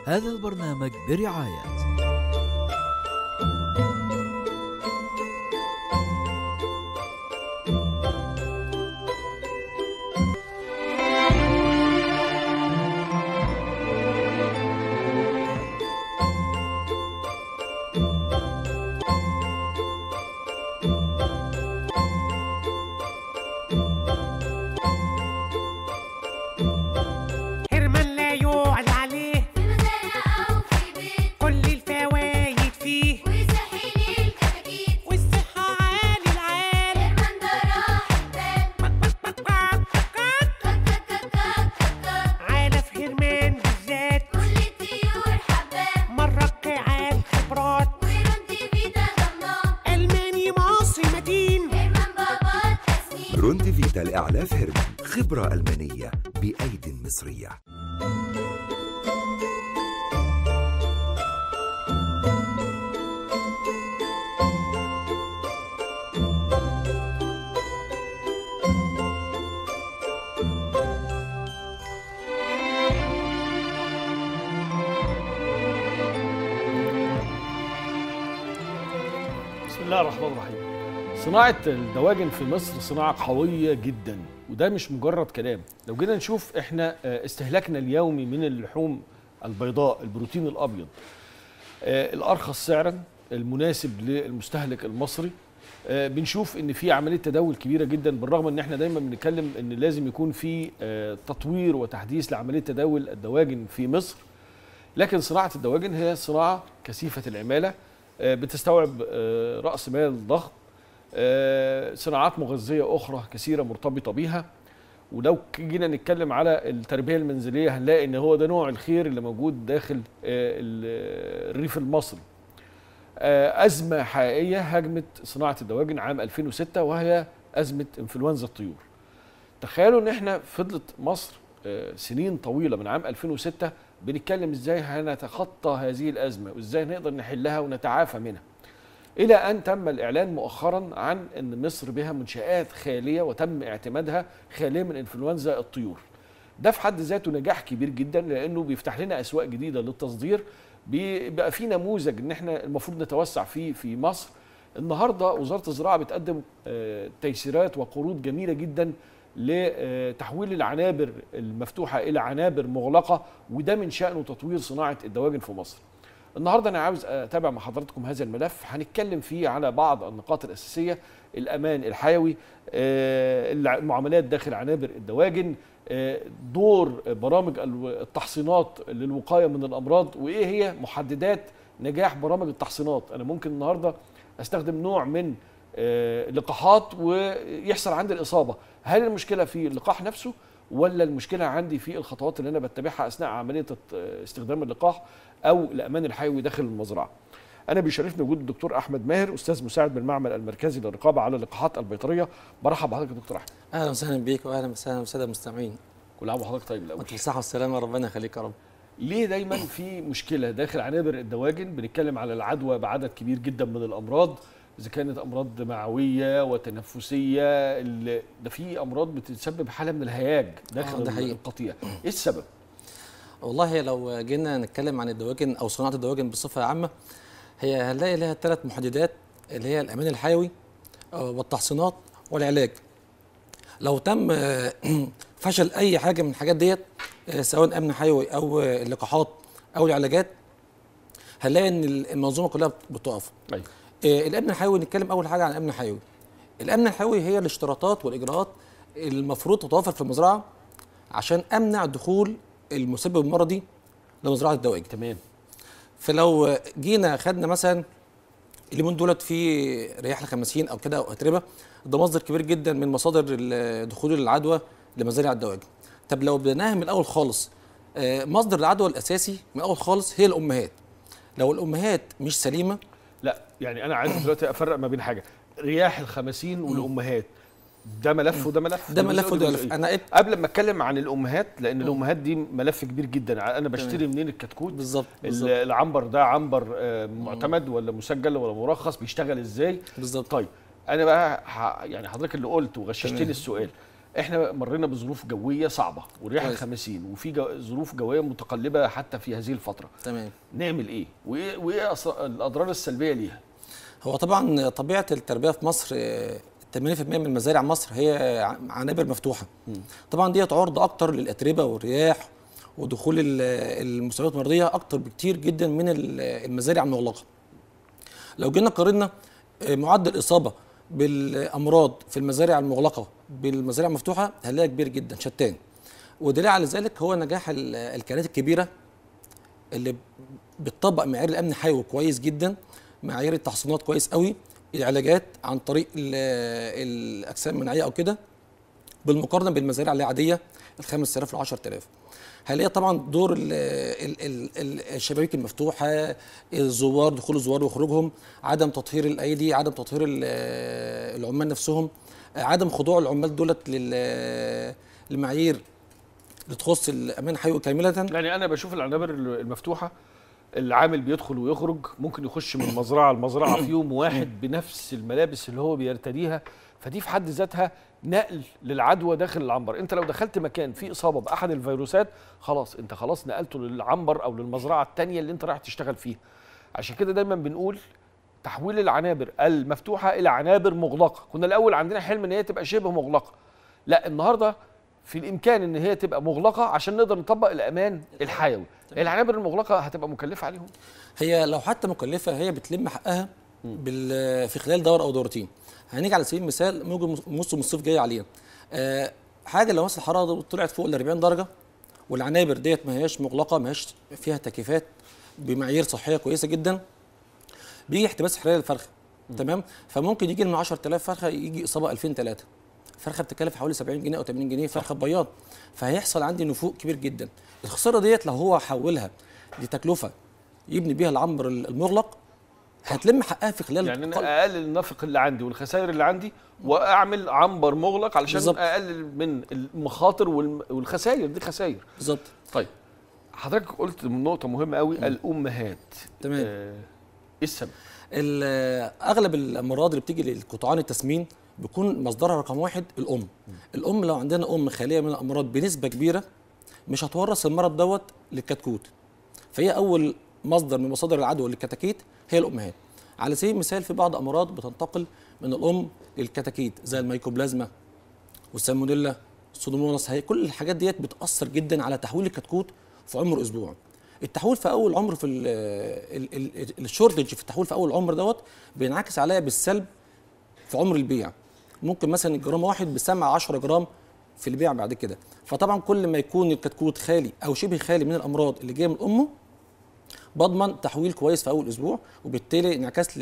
هذا البرنامج برعاية روندي فيتا لإعلاف هرمان، خبرة ألمانية بأيد مصرية. بسم الله الرحمن الرحيم. صناعة الدواجن في مصر صناعة قوية جدا، وده مش مجرد كلام. لو جينا نشوف احنا استهلاكنا اليومي من اللحوم البيضاء، البروتين الأبيض، الأرخص سعرا، المناسب للمستهلك المصري، بنشوف ان في عملية تداول كبيرة جدا، بالرغم ان احنا دايما بنتكلم ان لازم يكون في تطوير وتحديث لعملية تداول الدواجن في مصر. لكن صناعة الدواجن هي صناعة كثيفة العمالة، بتستوعب رأس مال ضخم، صناعات مغذية أخرى كثيرة مرتبطة بيها. ولو جينا نتكلم على التربية المنزلية هنلاقي إن هو ده نوع الخير اللي موجود داخل الريف المصري. أزمة حقيقية هاجمت صناعة الدواجن عام 2006، وهي أزمة إنفلونزا الطيور. تخيلوا إن إحنا فضلت مصر سنين طويلة من عام 2006 بنتكلم إزاي هنتخطى هذه الأزمة وإزاي نقدر نحلها ونتعافى منها، إلى أن تم الإعلان مؤخرا عن أن مصر بها منشآت خالية وتم اعتمادها خالية من إنفلونزا الطيور. ده في حد ذاته نجاح كبير جدا، لأنه بيفتح لنا أسواق جديدة للتصدير، بيبقى في نموذج أن احنا المفروض نتوسع فيه في مصر. النهاردة وزارة الزراعة بتقدم تيسيرات وقروض جميلة جدا لتحويل العنابر المفتوحة إلى عنابر مغلقة، وده من شأنه تطوير صناعة الدواجن في مصر. النهارده انا عاوز اتابع مع حضراتكم هذا الملف، هنتكلم فيه على بعض النقاط الاساسيه: الامان الحيوي، المعاملات داخل عنابر الدواجن، دور برامج التحصينات للوقايه من الامراض، وايه هي محددات نجاح برامج التحصينات. انا ممكن النهارده استخدم نوع من اللقاحات ويحصل عندي الاصابه، هل المشكله في اللقاح نفسه ولا المشكله عندي في الخطوات اللي انا بتبعها اثناء عمليه استخدام اللقاح او الامان الحيوي داخل المزرعه؟ انا بيشرفني وجود الدكتور احمد ماهر، استاذ مساعد بالمعمل المركزي للرقابه على اللقاحات البيطريه. برحب بحضرتك يا دكتور احمد. اهلا وسهلا بيك واهلا وسهلا بالساده المستمعين. كل عام وحضرتك طيب. الاول وانت بالصحه والسلامه، ربنا يخليك يا رب. ليه دايما في مشكله داخل عنابر الدواجن؟ بنتكلم على العدوى بعدد كبير جدا من الامراض، اذا كانت امراض معويه وتنفسيه، ده في امراض بتسبب حاله من الهياج داخل القطيع. ايه السبب؟ والله لو جينا نتكلم عن الدواجن او صناعه الدواجن بصفه عامه، هي هنلاقي لها 3 محددات، اللي هي الامان الحيوي والتحصينات والعلاج. لو تم فشل اي حاجه من الحاجات ديت، سواء امن حيوي او اللقاحات او العلاجات، هنلاقي ان المنظومه كلها بتقف. أيوة. الامن الحيوي، نتكلم اول حاجه عن الامن الحيوي. الامن الحيوي هي الاشتراطات والاجراءات المفروض تتوفر في المزرعه عشان امنع دخول المسبب المرضي لمزرعه الدواجن. تمام. فلو جينا خدنا مثلا اليومين دولت في رياح الخمسين او كده او اتربه، ده مصدر كبير جدا من مصادر دخول العدوى لمزارع الدواجن. طب لو بدأناها من الاول خالص، مصدر العدوى الاساسي من الاول خالص هي الامهات. لو الامهات مش سليمه، لا يعني انا عايز دلوقتي افرق ما بين حاجه: رياح الخمسين والامهات. ده ملف وده ملف، ده ملف وده ملف. انا قبل ما اتكلم عن الامهات، لان الامهات دي ملف كبير جدا. انا بشتري منين الكتكوت بالظبط؟ العنبر ده عنبر معتمد ولا مسجل ولا مرخص؟ بيشتغل ازاي بالظبط؟ طيب انا بقى يعني حضرتك اللي قلت وغششتني السؤال، احنا مرينا بظروف جويه صعبه والرياح كويس. الخمسين، وفي ظروف جويه متقلبه حتى في هذه الفتره. تمام. نعمل ايه؟ وايه الاضرار السلبيه ليها؟ هو طبعا طبيعه التربيه في مصر 80% من مزارع مصر هي عنابر مفتوحه. طبعا ديت عرضه اكتر للاتربه والرياح ودخول المستويات المرضيه اكتر بكتير جدا من المزارع المغلقه. لو جينا قارنا معدل الاصابه بالامراض في المزارع المغلقه بالمزارع المفتوحه هنلاقي كبير جدا شتان. ودليل على ذلك هو نجاح الكيانات الكبيره اللي بتطبق معايير الامن الحيوي كويس جدا، معايير التحصينات كويس قوي، العلاجات عن طريق الاجسام المناعيه او كده، بالمقارنه بالمزارع العاديه ال 5000 ل 10000. هنلاقي طبعا دور الشبابيك المفتوحه، الزوار، دخول الزوار وخروجهم، عدم تطهير الايدي، عدم تطهير العمال نفسهم، عدم خضوع العمال دولت للمعايير اللي تخص الامان الحيوي كامله. يعني انا بشوف العنابر المفتوحه العامل بيدخل ويخرج، ممكن يخش من مزرعه لمزرعه في يوم واحد بنفس الملابس اللي هو بيرتديها، فدي في حد ذاتها نقل للعدوى داخل العنبر. انت لو دخلت مكان فيه اصابه باحد الفيروسات خلاص انت نقلته للعنبر او للمزرعه الثانيه اللي انت رايح تشتغل فيها. عشان كده دايما بنقول تحويل العنابر المفتوحه الى عنابر مغلقه. كنا الاول عندنا حلم ان هي تبقى شبه مغلقه، لا النهارده في الامكان ان هي تبقى مغلقه عشان نقدر نطبق الامان الحيوي. العنابر المغلقه هتبقى مكلفه عليهم؟ هي لو حتى مكلفه هي بتلم حقها في خلال دور او دورتين. هنيجي على سبيل المثال موسم الصيف جاي علينا، حاجه لو وصل الحراره طلعت فوق ال 40 درجه والعنابر ديت ما هياش مغلقه، ما هياش فيها تكييفات بمعايير صحيه كويسه جدا، بيجي احتباس حراري للفرخه. تمام. فممكن يجي لنا 10000 فرخه يجي اصابه 2000 3. فرخه بتكلف حوالي 70 جنيه او 80 جنيه فرخه بياض، فهيحصل عندي نفوق كبير جدا. الخساره ديت لو هو حولها لتكلفه يبني بيها العنبر المغلق هتلم حقها في خلال يعني انا اقلل النفق اللي عندي والخسائر اللي عندي واعمل عنبر مغلق علشان بالزبط. اقلل من المخاطر والخسائر دي خسائر. بالظبط. طيب حضرتك قلت نقطه مهمه قوي، الامهات. تمام. ايه السبب؟ اغلب الامراض اللي بتيجي للقطعان التسمين بيكون مصدرها رقم واحد الام. الام لو عندنا ام خاليه من الامراض بنسبه كبيره مش هتورث المرض دوت للكتكوت، فهي اول مصدر من مصادر العدوى للكتاكيت هي الامهات. على سبيل المثال في بعض امراض بتنتقل من الام للكتاكيت زي الميكوبلازما والسالمونيلا السودوموناس، هي كل الحاجات ديت بتاثر جدا على تحويل الكتكوت في عمر اسبوع. التحويل في اول عمر في الشورتج في التحويل في اول عمر دوت بينعكس عليها بالسلب في عمر البيع. ممكن مثلا الجرام واحد بيسمع 10 جرام في البيع بعد كده. فطبعا كل ما يكون الكتكوت خالي او شبه خالي من الامراض اللي جايه من امه بضمن تحويل كويس في اول اسبوع، وبالتالي انعكاس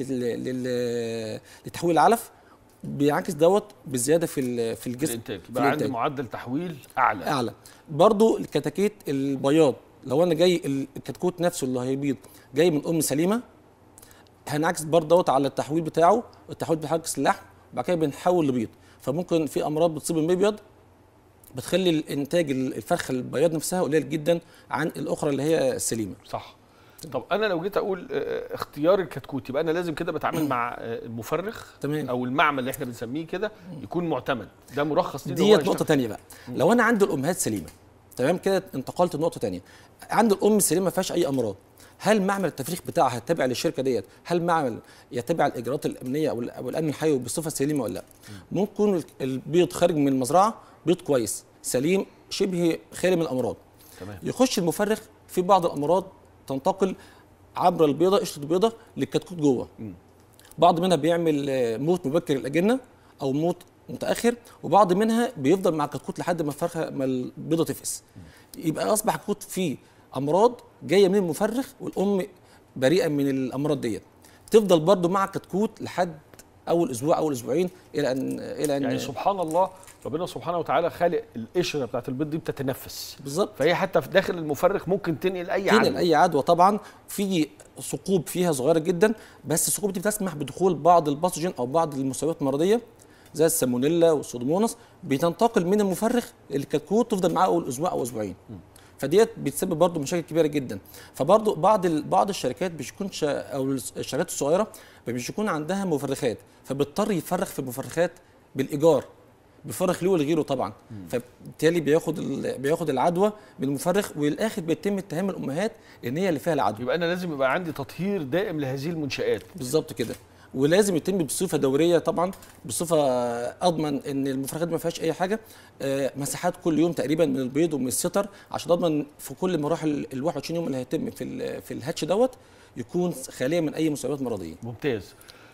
لتحويل العلف بينعكس دوت بزياده في الجسم الانتاج، بقى عندي معدل تحويل اعلى. برضو الكتاكيت البياض لو انا جاي الكتكوت نفسه اللي هيبيض جاي من ام سليمه هنعكس برضه دوت على التحويل بتاعه، التحويل بيعكس اللحم وبعد كده بنحول لبيض. فممكن في امراض بتصيب المبيض بتخلي الانتاج الفرخه البياض نفسها قليل جدا عن الاخرى اللي هي السليمه. صح. طب انا لو جيت اقول اختيار الكتكوت يبقى انا لازم كده بتعامل مع المفرخ. تمام. او المعمل اللي احنا بنسميه كده يكون معتمد، ده مرخص ليه. ديت نقطه ثانيه بقى. لو انا عندي الامهات سليمه تمام كده انتقلت لنقطه ثانيه، عند الام السليمه ما فيهاش اي امراض، هل معمل التفريخ بتاعها التابع للشركه ديت هل معمل يتبع الاجراءات الامنيه او الامن الحيوي بصفه سليمه ولا لا؟ ممكن يكون البيض خارج من المزرعه بيض كويس سليم شبه خالي من الامراض. تمام. يخش المفرخ في بعض الامراض تنتقل عبر البيضه قشره البيضه للكتكوت جوه. بعض منها بيعمل موت مبكر الاجنه او موت متاخر، وبعض منها بيفضل مع الكتكوت لحد ما الفرخه ما البيضه تفقس. يبقى اصبح الكتكوت فيه امراض جايه من المفرخ والام بريئه من الامراض ديت، تفضل برضو مع الكتكوت لحد اول اسبوع اول اسبوعين الى ان يعني سبحان الله ربنا سبحانه وتعالى خالق القشره بتاعت البيض دي بتتنفس. بالظبط. فهي حتى في داخل المفرخ ممكن تنقل اي عدوى. طبعا في ثقوب فيها صغيره جدا، بس الثقوب دي بتسمح بدخول بعض الباثوجين او بعض المستويات المرضيه زي السالمونيلا والسودوموناس بتنتقل من المفرخ للكتكوت تفضل معاه اول اسبوع او اسبوعين. فديت بتسبب برضه مشاكل كبيره جدا. فبرضه بعض الشركات بيكونش او الشركات الصغيره مش بيكون عندها مفرخات، فبيضطر يفرخ في المفرخات بالايجار بيفرخ ليه ولغيره طبعا. فبالتالي بياخد العدوى من المفرخ، والاخر بيتم اتهام الامهات ان هي اللي فيها العدوى. يبقى انا لازم يبقى عندي تطهير دائم لهذه المنشآت. بالظبط كده، ولازم يتم بصفه دوريه طبعا، بصفه اضمن ان المفرخات ما فيهاش اي حاجه. مساحات كل يوم تقريبا من البيض ومن الستر، عشان اضمن في كل مراحل ال 21 يوم اللي هيتم في الهاتش يكون خاليه من اي مسببات مرضيه. ممتاز.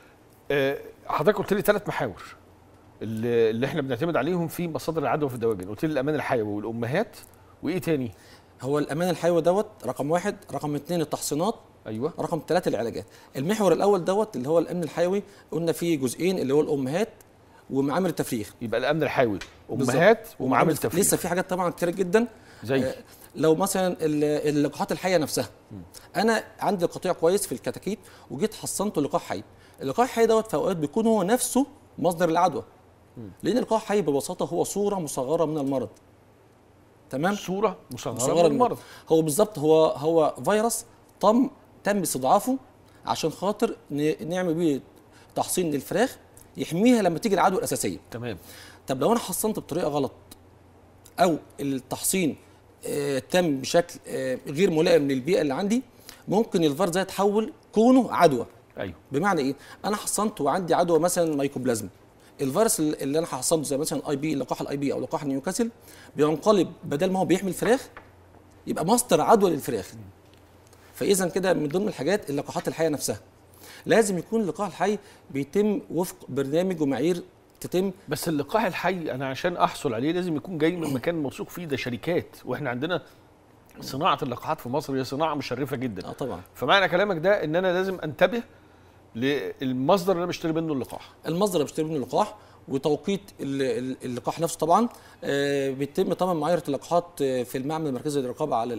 حضرتك قلت لي 3 محاور اللي احنا بنعتمد عليهم في مصادر العدوى في الدواجن. قلت لي الامان الحيوي والامهات، وايه تاني؟ هو الامان الحيوي رقم 1، رقم 2 التحصينات، ايوه، رقم 3 العلاجات. المحور الاول اللي هو الامن الحيوي، قلنا فيه جزئين اللي هو الامهات ومعامل التفريخ. يبقى الامن الحيوي امهات ومعامل التفريخ. لسه في حاجات طبعا كتير جدا، زي لو مثلا اللقاحات الحيه نفسها. انا عندي قطيع كويس في الكتاكيت وجيت حصنته لقاح حي. اللقاح الحي في اوقات بيكون هو نفسه مصدر العدوى، لان اللقاح الحي ببساطه هو صوره مصغره من المرض. تمام، صوره مصغره من المرض. هو بالظبط هو فيروس تم استضعافه عشان خاطر نعمل بيه تحصين للفراخ يحميها لما تيجي العدوى الاساسيه. تمام. طب لو انا حصنت بطريقه غلط، او التحصين تم بشكل غير ملائم للبيئه اللي عندي، ممكن الفيروس ده يتحول كونه عدوى. ايوه. بمعنى ايه؟ انا حصنت وعندي عدوى مثلا مايكوبلازما، الفيروس اللي انا حصنته زي مثلا لقاح الاي بي او لقاح نيوكاسل، بينقلب بدل ما هو بيحمي الفراخ يبقى مصدر عدوى للفراخ. فاذا كده من ضمن الحاجات اللقاحات الحيه نفسها لازم يكون اللقاح الحي بيتم وفق برنامج ومعايير تتم. بس اللقاح الحي انا عشان احصل عليه لازم يكون جاي من مكان موثوق فيه، ده شركات، واحنا عندنا صناعه اللقاحات في مصر هي صناعه مشرفه جدا. طبعا. فمعنى كلامك ده ان انا لازم انتبه للمصدر اللي انا بشتري منه اللقاح. المصدر اللي بشتري منه اللقاح وتوقيت اللقاح نفسه طبعا. بيتم طبعا معايره اللقاحات في المعمل المركزي للرقابه على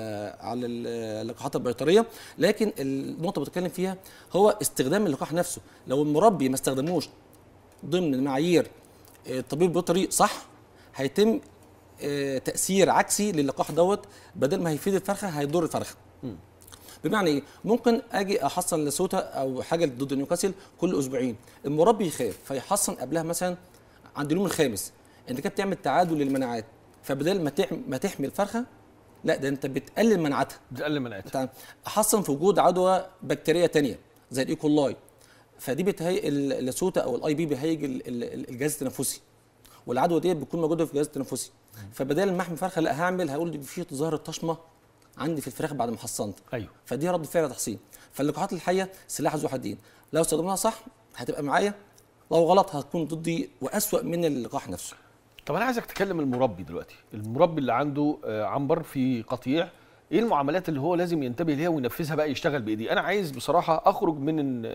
اللقاحات البيطريه، لكن النقطه اللي بتكلم فيها هو استخدام اللقاح نفسه. لو المربي ما استخدموش ضمن معايير الطبيب البيطري صح، هيتم تاثير عكسي للقاح بدل ما هيفيد الفرخه هيضر الفرخه. بمعنى ايه؟ ممكن اجي احصن لسوتا او حاجه ضد نيوكاسل كل اسبوعين، المربي يخاف فيحصن قبلها مثلا عند اليوم الخامس، انت كده بتعمل تعادل للمناعات، فبدل ما تحمي الفرخه لا ده انت بتقلل مناعتها. احصن في وجود عدوى بكتيريه ثانيه زي الايكولاي، فدي بتهيئ اللاسوتا او الاي بي بيهيج الجهاز التنفسي، والعدوى دي بتكون موجوده في الجهاز التنفسي. فبدل ما احمي فرخه لا هقول في ظاهره طشمه عندي في الفراخ بعد ما حصنت. ايوه. فدي رد فعل تحصين. فاللقاحات الحيه سلاح ذو حدين، لو استخدمناها صح هتبقى معايا، لو غلط هتكون ضدي واسوأ من اللقاح نفسه. طب انا عايزك تكلم المربي دلوقتي، المربي اللي عنده عنبر في قطيع، ايه المعاملات اللي هو لازم ينتبه ليها وينفذها بقى يشتغل بايديه؟ انا عايز بصراحه اخرج من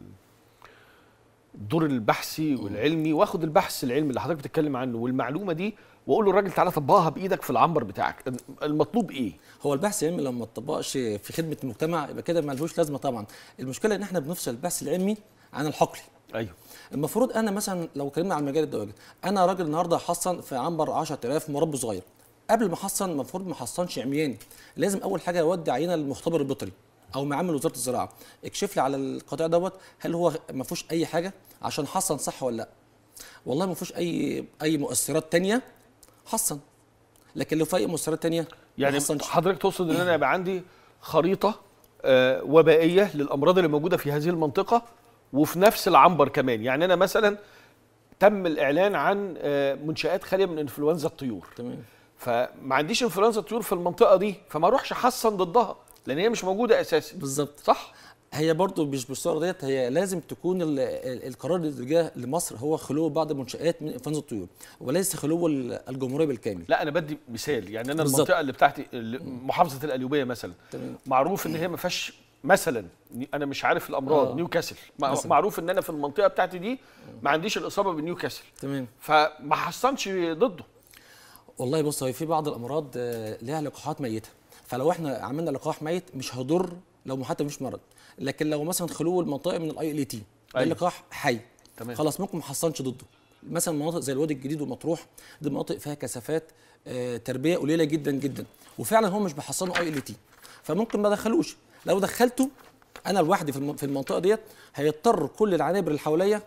الدور البحثي والعلمي واخد البحث العلمي اللي حضرتك بتتكلم عنه والمعلومه دي واقول له الراجل تعالى طبقها بايدك في العنبر بتاعك. المطلوب ايه؟ هو البحث العلمي لما ما تطبقش في خدمه المجتمع يبقى كده مالهوش لازمه طبعا. المشكله ان احنا بنفصل البحث العلمي عن الحقلي. ايوه. المفروض انا مثلا لو اتكلمنا عن مجال الدواجن، انا راجل النهارده حصن في عنبر 10000 مربي صغير، قبل ما احصن المفروض ما احصنش عمياني، لازم اول حاجه اودي عينه للمختبر البيطري او معامل وزاره الزراعه، اكشف لي على القطيع هل هو ما فيهوش اي حاجه عشان حصن صح ولا لا. والله ما فيهوش اي مؤثرات ثانيه حصن، لكن لو في اي مؤثرات ثانيه يعني حضرتك تقصد ان انا يبقى عندي خريطه وبائيه للامراض اللي موجوده في هذه المنطقه وفي نفس العنبر كمان. يعني انا مثلا تم الاعلان عن منشآت خاليه من انفلونزا الطيور، تمام، فما عنديش انفلونزا الطيور في المنطقه دي، فما اروحش احصن ضدها لان هي مش موجوده اساسا. بالظبط، صح. هي برضو مش بالصوره هي لازم تكون القرار اللي جه لمصر هو خلو بعض المنشآت من انفلونزا الطيور وليس خلو الجمهوريه بالكامل. لا انا بدي مثال، يعني انا بالزبط. المنطقه اللي بتاعتي محافظه القليوبيه مثلا، تمام، معروف ان هي ما فيهاش مثلا، انا مش عارف الامراض نيوكاسل، معروف ان انا في المنطقه بتاعتي دي ما عنديش الاصابه بنيوكاسل، تمام، فما حصنش ضده. والله بص، هي في بعض الامراض ليها لقاحات ميته، فلو احنا عملنا لقاح ميت مش هيضر لو حتى مش مرض، لكن لو مثلا خلو المنطقه من الاي ال تي ده لقاح حي، تمام، خلاص ممكن ما حصنش ضده. مثلا مناطق زي الوادي الجديد ومطروح دي مناطق فيها كثافات تربيه قليله جدا جدا، وفعلا هم مش بيحصنوا اي ال تي، فممكن ما دخلوش. لو دخلته انا لوحدي في المنطقه ديت هيضطر كل العنابر اللي حواليا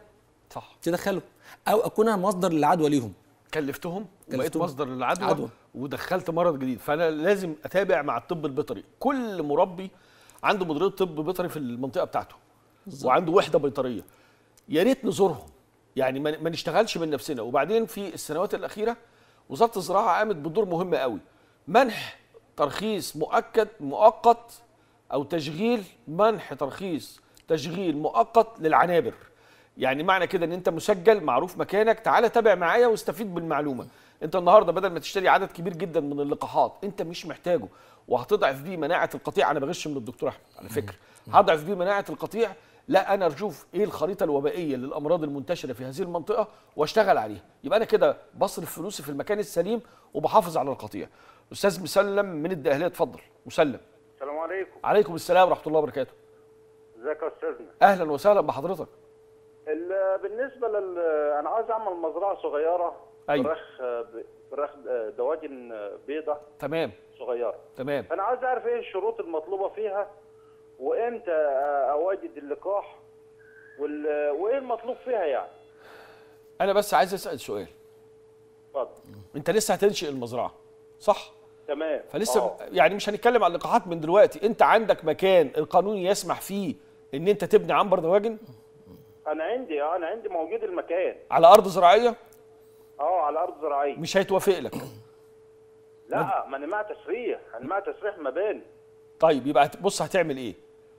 صح. تدخله، او اكون انا مصدر للعدوى ليهم. كلفتهم وبقيت كلفتهم. مصدر للعدوى ودخلت مرض جديد. فانا لازم اتابع مع الطب البيطري. كل مربي عنده مديريه طب بيطري في المنطقه بتاعته وعنده وحده بيطريه، يا ريت نزورهم، يعني ما نشتغلش من نفسنا. وبعدين في السنوات الاخيره وزاره الزراعه قامت بدور مهم قوي، منح ترخيص مؤقت او منح ترخيص تشغيل مؤقت للعنابر. يعني معنى كده ان انت مسجل، معروف مكانك، تعالى تابع معايا واستفيد بالمعلومه. انت النهارده بدل ما تشتري عدد كبير جدا من اللقاحات انت مش محتاجه وهتضعف بيه مناعه القطيع. انا بغش من الدكتور احمد على فكره، هضعف بيه مناعه القطيع. لا، انا اشوف ايه الخريطه الوبائيه للامراض المنتشره في هذه المنطقه واشتغل عليها، يبقى انا كده بصرف فلوسي في المكان السليم وبحافظ على القطيع. استاذ مسلم من الدقهليه، اتفضل. مسلم. السلام عليكم. عليكم السلام ورحمه الله وبركاته. ازيك يا استاذنا؟ اهلا وسهلا بحضرتك. بالنسبه انا عايز اعمل مزرعه صغيره. أيوة. فراخ دواجن بيضه. تمام. صغيره. تمام. انا عايز اعرف ايه الشروط المطلوبه فيها، وامتى اواجد اللقاح، وايه المطلوب فيها يعني. انا بس عايز اسال سؤال. اتفضل. انت لسه هتنشئ المزرعه صح؟ تمام. فلسه يعني مش هنتكلم عن اللقاحات من دلوقتي. انت عندك مكان القانون يسمح فيه ان انت تبني عنبر دواجن؟ انا عندي موجود المكان. على ارض زراعيه؟ على ارض زراعيه. مش هيتوافق لك؟ لا، ما انا مع تسريح، مباني. طيب يبقى بص هتعمل ايه؟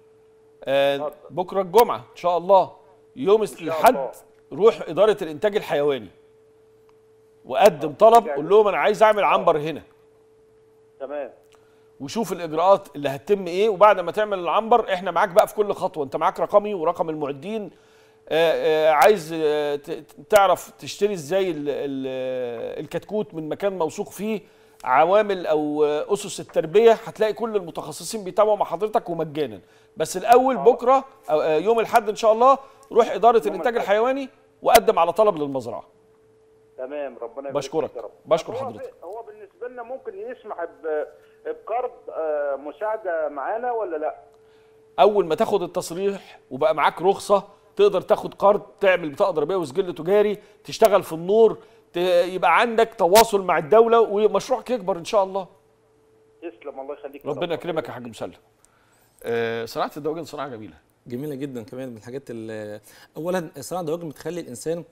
بكره الجمعه ان شاء الله، يوم الاحد روح اداره الانتاج الحيواني وقدم طلب، قول لهم انا عايز اعمل عنبر هنا. تمام. وشوف الاجراءات اللي هتتم ايه، وبعد ما تعمل العنبر احنا معاك بقى في كل خطوه. انت معاك رقمي ورقم المعدين. عايز تعرف تشتري ازاي الكتكوت من مكان موثوق فيه، عوامل او اسس التربيه، هتلاقي كل المتخصصين بيتابعوا مع حضرتك ومجانا. بس الاول بكره أو يوم الاحد ان شاء الله روح اداره الانتاج الحيواني وقدم على طلب للمزرعه. تمام. ربنا يبارك. بشكرك. بشكر حضرتك. هو بالنسبه لنا ممكن يسمح بقرض مساعده معانا ولا لا؟ اول ما تاخد التصريح وبقى معاك رخصه تقدر تاخد قرض، تعمل بطاقه ضريبيه وسجل تجاري، تشتغل في النور، يبقى عندك تواصل مع الدوله ومشروعك يكبر ان شاء الله. تسلم، الله يخليك. ربنا يكرمك يا حاج مسلم. صناعه الدواجن صناعه جميله جدا. كمان من الحاجات اولا صناعه الدواجن بتخلي الانسان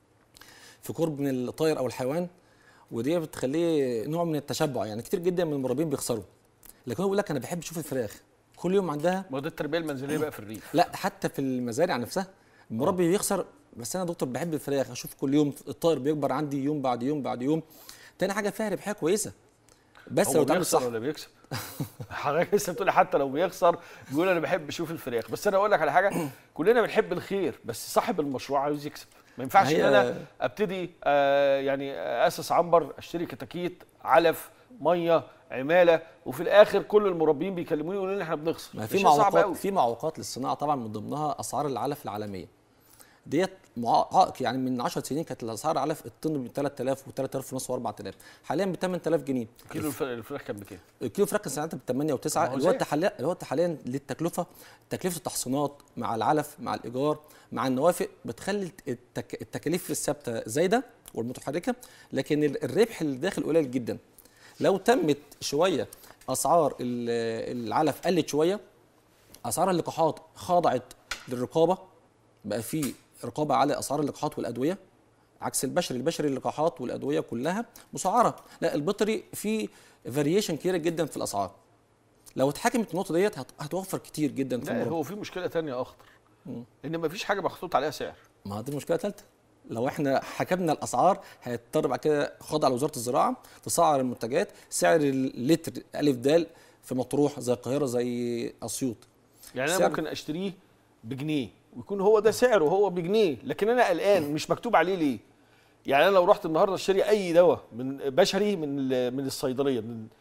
في قرب من الطائر او الحيوان، ودي بتخليه نوع من التشبع. يعني كتير جدا من المربين بيخسروا، لكن هو بيقول لك انا بحب اشوف الفراخ كل يوم عندها. ما ده التربيه المنزليه بقى في الريف. لا، حتى في المزارع نفسها المربي بيخسر، بس انا دكتور بحب الفراخ، اشوف كل يوم الطائر بيكبر عندي يوم بعد يوم بعد يوم. تاني حاجه فيها ربحيه كويسه، بس لو تعمل صح. ولا بيكسب؟ حضرتك لسه بتقولي حتى لو بيخسر بيقول انا بحب اشوف الفراخ. بس انا اقول لك على حاجه، كلنا بنحب الخير، بس صاحب المشروع عاوز يكسب. ما ينفعش ان انا ابتدي يعني اسس عنبر، اشتري كتاكيت، علف، ميه، عماله، وفي الاخر كل المربين بيكلموني يقولوا لي احنا بنخسر. ما في معوقات للصناعه طبعا، من ضمنها اسعار العلف العالميه ديت عائق. يعني من 10 سنين كانت الاسعار العلف الطن ب 3000 و3000 ونص و4000، حاليا ب 8000 جنيه. كيلو الفراخ كان بكام؟ الكيلو الفراخ كان ساعتها ب 8 و9. الوقت حاليا للتكلفه، تكلفه التحصينات مع العلف مع الايجار مع النوافق بتخلي التكاليف الثابته زايده والمتحركه، لكن الربح اللي داخل قليل جدا. لو تمت شويه اسعار العلف قلت شويه، اسعار اللقاحات خضعت للرقابه، بقى في رقابه على اسعار اللقاحات والادويه، عكس البشري اللقاحات والادويه كلها مسعره. لا، البيطري في فاريشن كتيره جدا في الاسعار. لو اتحكمت النقطه ديت هتوفر كتير جدا في المربى. هو في مشكله ثانيه اخطر، ان مفيش حاجه محطوط عليها سعر. ما دي المشكله الثالثه. لو احنا حكمنا الاسعار هيضطر بعد كده خاضع لوزاره الزراعه تسعر المنتجات. سعر اللتر الف د في مطروح زي القاهره زي اسيوط، يعني انا ممكن اشتريه بجنيه ويكون هو ده سعره، هو بجنيه، لكن انا قلقان مش مكتوب عليه ليه؟ يعني انا لو رحت النهارده اشتري اي دواء من بشري من الصيدليه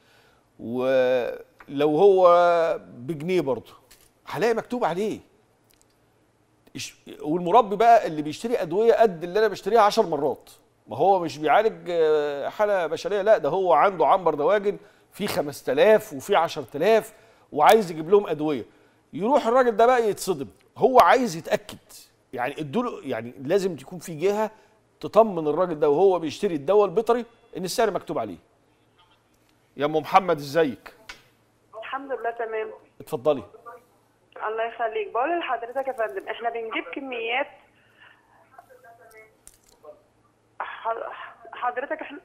ولو هو بجنيه برضه هلاقي مكتوب عليه. والمربي بقى اللي بيشتري ادويه قد اللي انا بشتريها 10 مرات، ما هو مش بيعالج حاله بشريه، لا ده هو عنده عنبر دواجن فيه 5000 وفيه 10000 وعايز يجيب لهم ادويه. يروح الراجل ده بقى يتصدم، هو عايز يتاكد يعني ادوا يعني لازم تكون في جهه تطمن الراجل ده وهو بيشتري الدواء البيطري ان السعر مكتوب عليه. يا ام محمد ازيك؟ الحمد لله تمام. اتفضلي. الله يخليك. بقول لحضرتك يا فندم احنا بنجيب كميات حضرتك احنا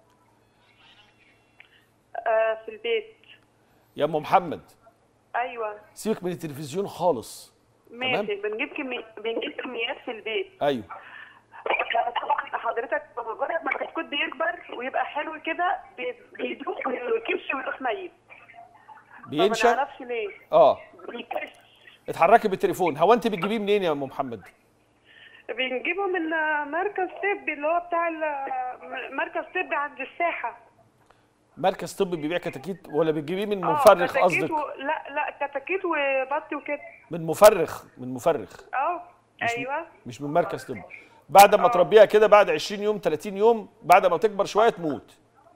في البيت. يا ام محمد ايوه سيبك من التلفزيون خالص. ماشي. بنجيب كميات في البيت. ايوه طبعا حضرتك بمجرد ما الكتكوت بيكبر ويبقى حلو كده بيدوخ ويكبش ويروح ميت. بينشا. ما نعرفش ليه. بيكش. اتحركي بالتليفون. هو انت بتجيبيه منين يا ام محمد؟ بنجيبه من مركز طبي اللي هو بتاع مركز طبي عند الساحه. مركز طبي بيبيع كتاكيت ولا بتجيبيه من مفرخ قصدك؟ لا كتاكيت وبط وكده. من مفرخ. ايوه مش من مركز طبي. بعد ما تربيها كده بعد 20 يوم 30 يوم بعد ما تكبر شويه تموت.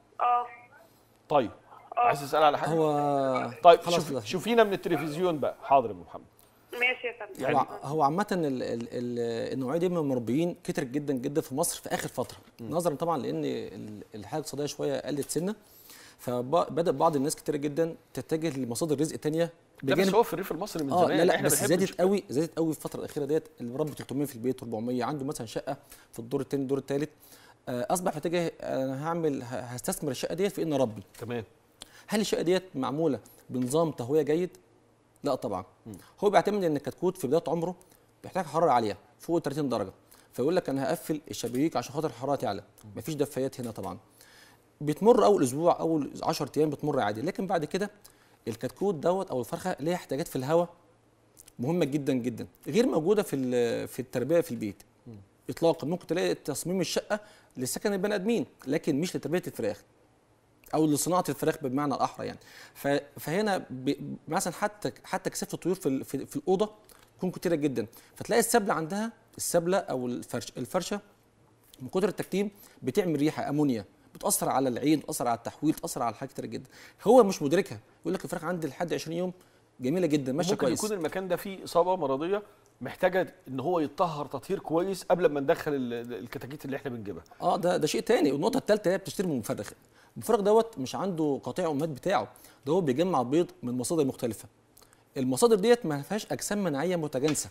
طيب عايز تسال على حاجه؟ هو طيب شوفينا من التلفزيون بقى. حاضر يا محمد. ماشي يا فندم. يعني هو عامة النوعية دي من المربيين كترت جدا جدا في مصر في آخر فترة، نظرا طبعا لأن الحالة الاقتصادية شوية قلت سنة، فبدأ بعض الناس كتير جدا تتجه لمصادر رزق تانية. ده بس هو في الريف المصري من زمان. لا بس زادت قوي في الفترة الأخيرة ديت. اللي مربي 300 في البيت و400 عنده مثلا شقة في الدور الثاني الدور الثالث، أصبح يتجه أنا هستثمر الشقة ديت في إن أربي. تمام. هل الشقة ديت معمولة بنظام تهوية جيد؟ لا طبعا. هو بيعتمد ان الكتكوت في بدايه عمره بيحتاج حراره عاليه فوق 30 درجه، فيقول لك انا هقفل الشبابيك عشان خاطر الحراره تعلى. مفيش دفايات هنا طبعا. بتمر اول اسبوع اول 10 ايام بتمر عادي، لكن بعد كده الكتكوت دوت او الفرخه ليها احتياجات في الهواء مهمه جدا جدا غير موجوده في التربيه في البيت اطلاقا. ممكن تلاقي تصميم الشقه لسكن البني ادمين لكن مش لتربيه الفراخ او لصناعه الفراخ بمعنى الاحرى يعني. فهنا مثلا حتى كثافه الطيور في الاوضه تكون كتيره جدا، فتلاقي السبله عندها او الفرشه من كتر التكتيم بتعمل ريحه امونيا بتاثر على العين، بتاثر على التحويل، بتاثر على حاجات كتيره جدا. هو مش مدركها، يقول لك الفراخ عندي لحد 20 يوم جميله جدا ماشيه كويس. ممكن يكون المكان ده فيه اصابه مرضيه محتاجه ان هو يتطهر تطهير كويس قبل ما ندخل الكتاكيت اللي احنا بنجيبها. ده شيء تاني. والنقطه الثالثه هي بتشتري من مفرخ. المفرخ دوت مش عنده قطيع امهات بتاعه، ده هو بيجمع بيض من مصادر مختلفه. المصادر ديت ما فيهاش اجسام مناعيه متجانسه،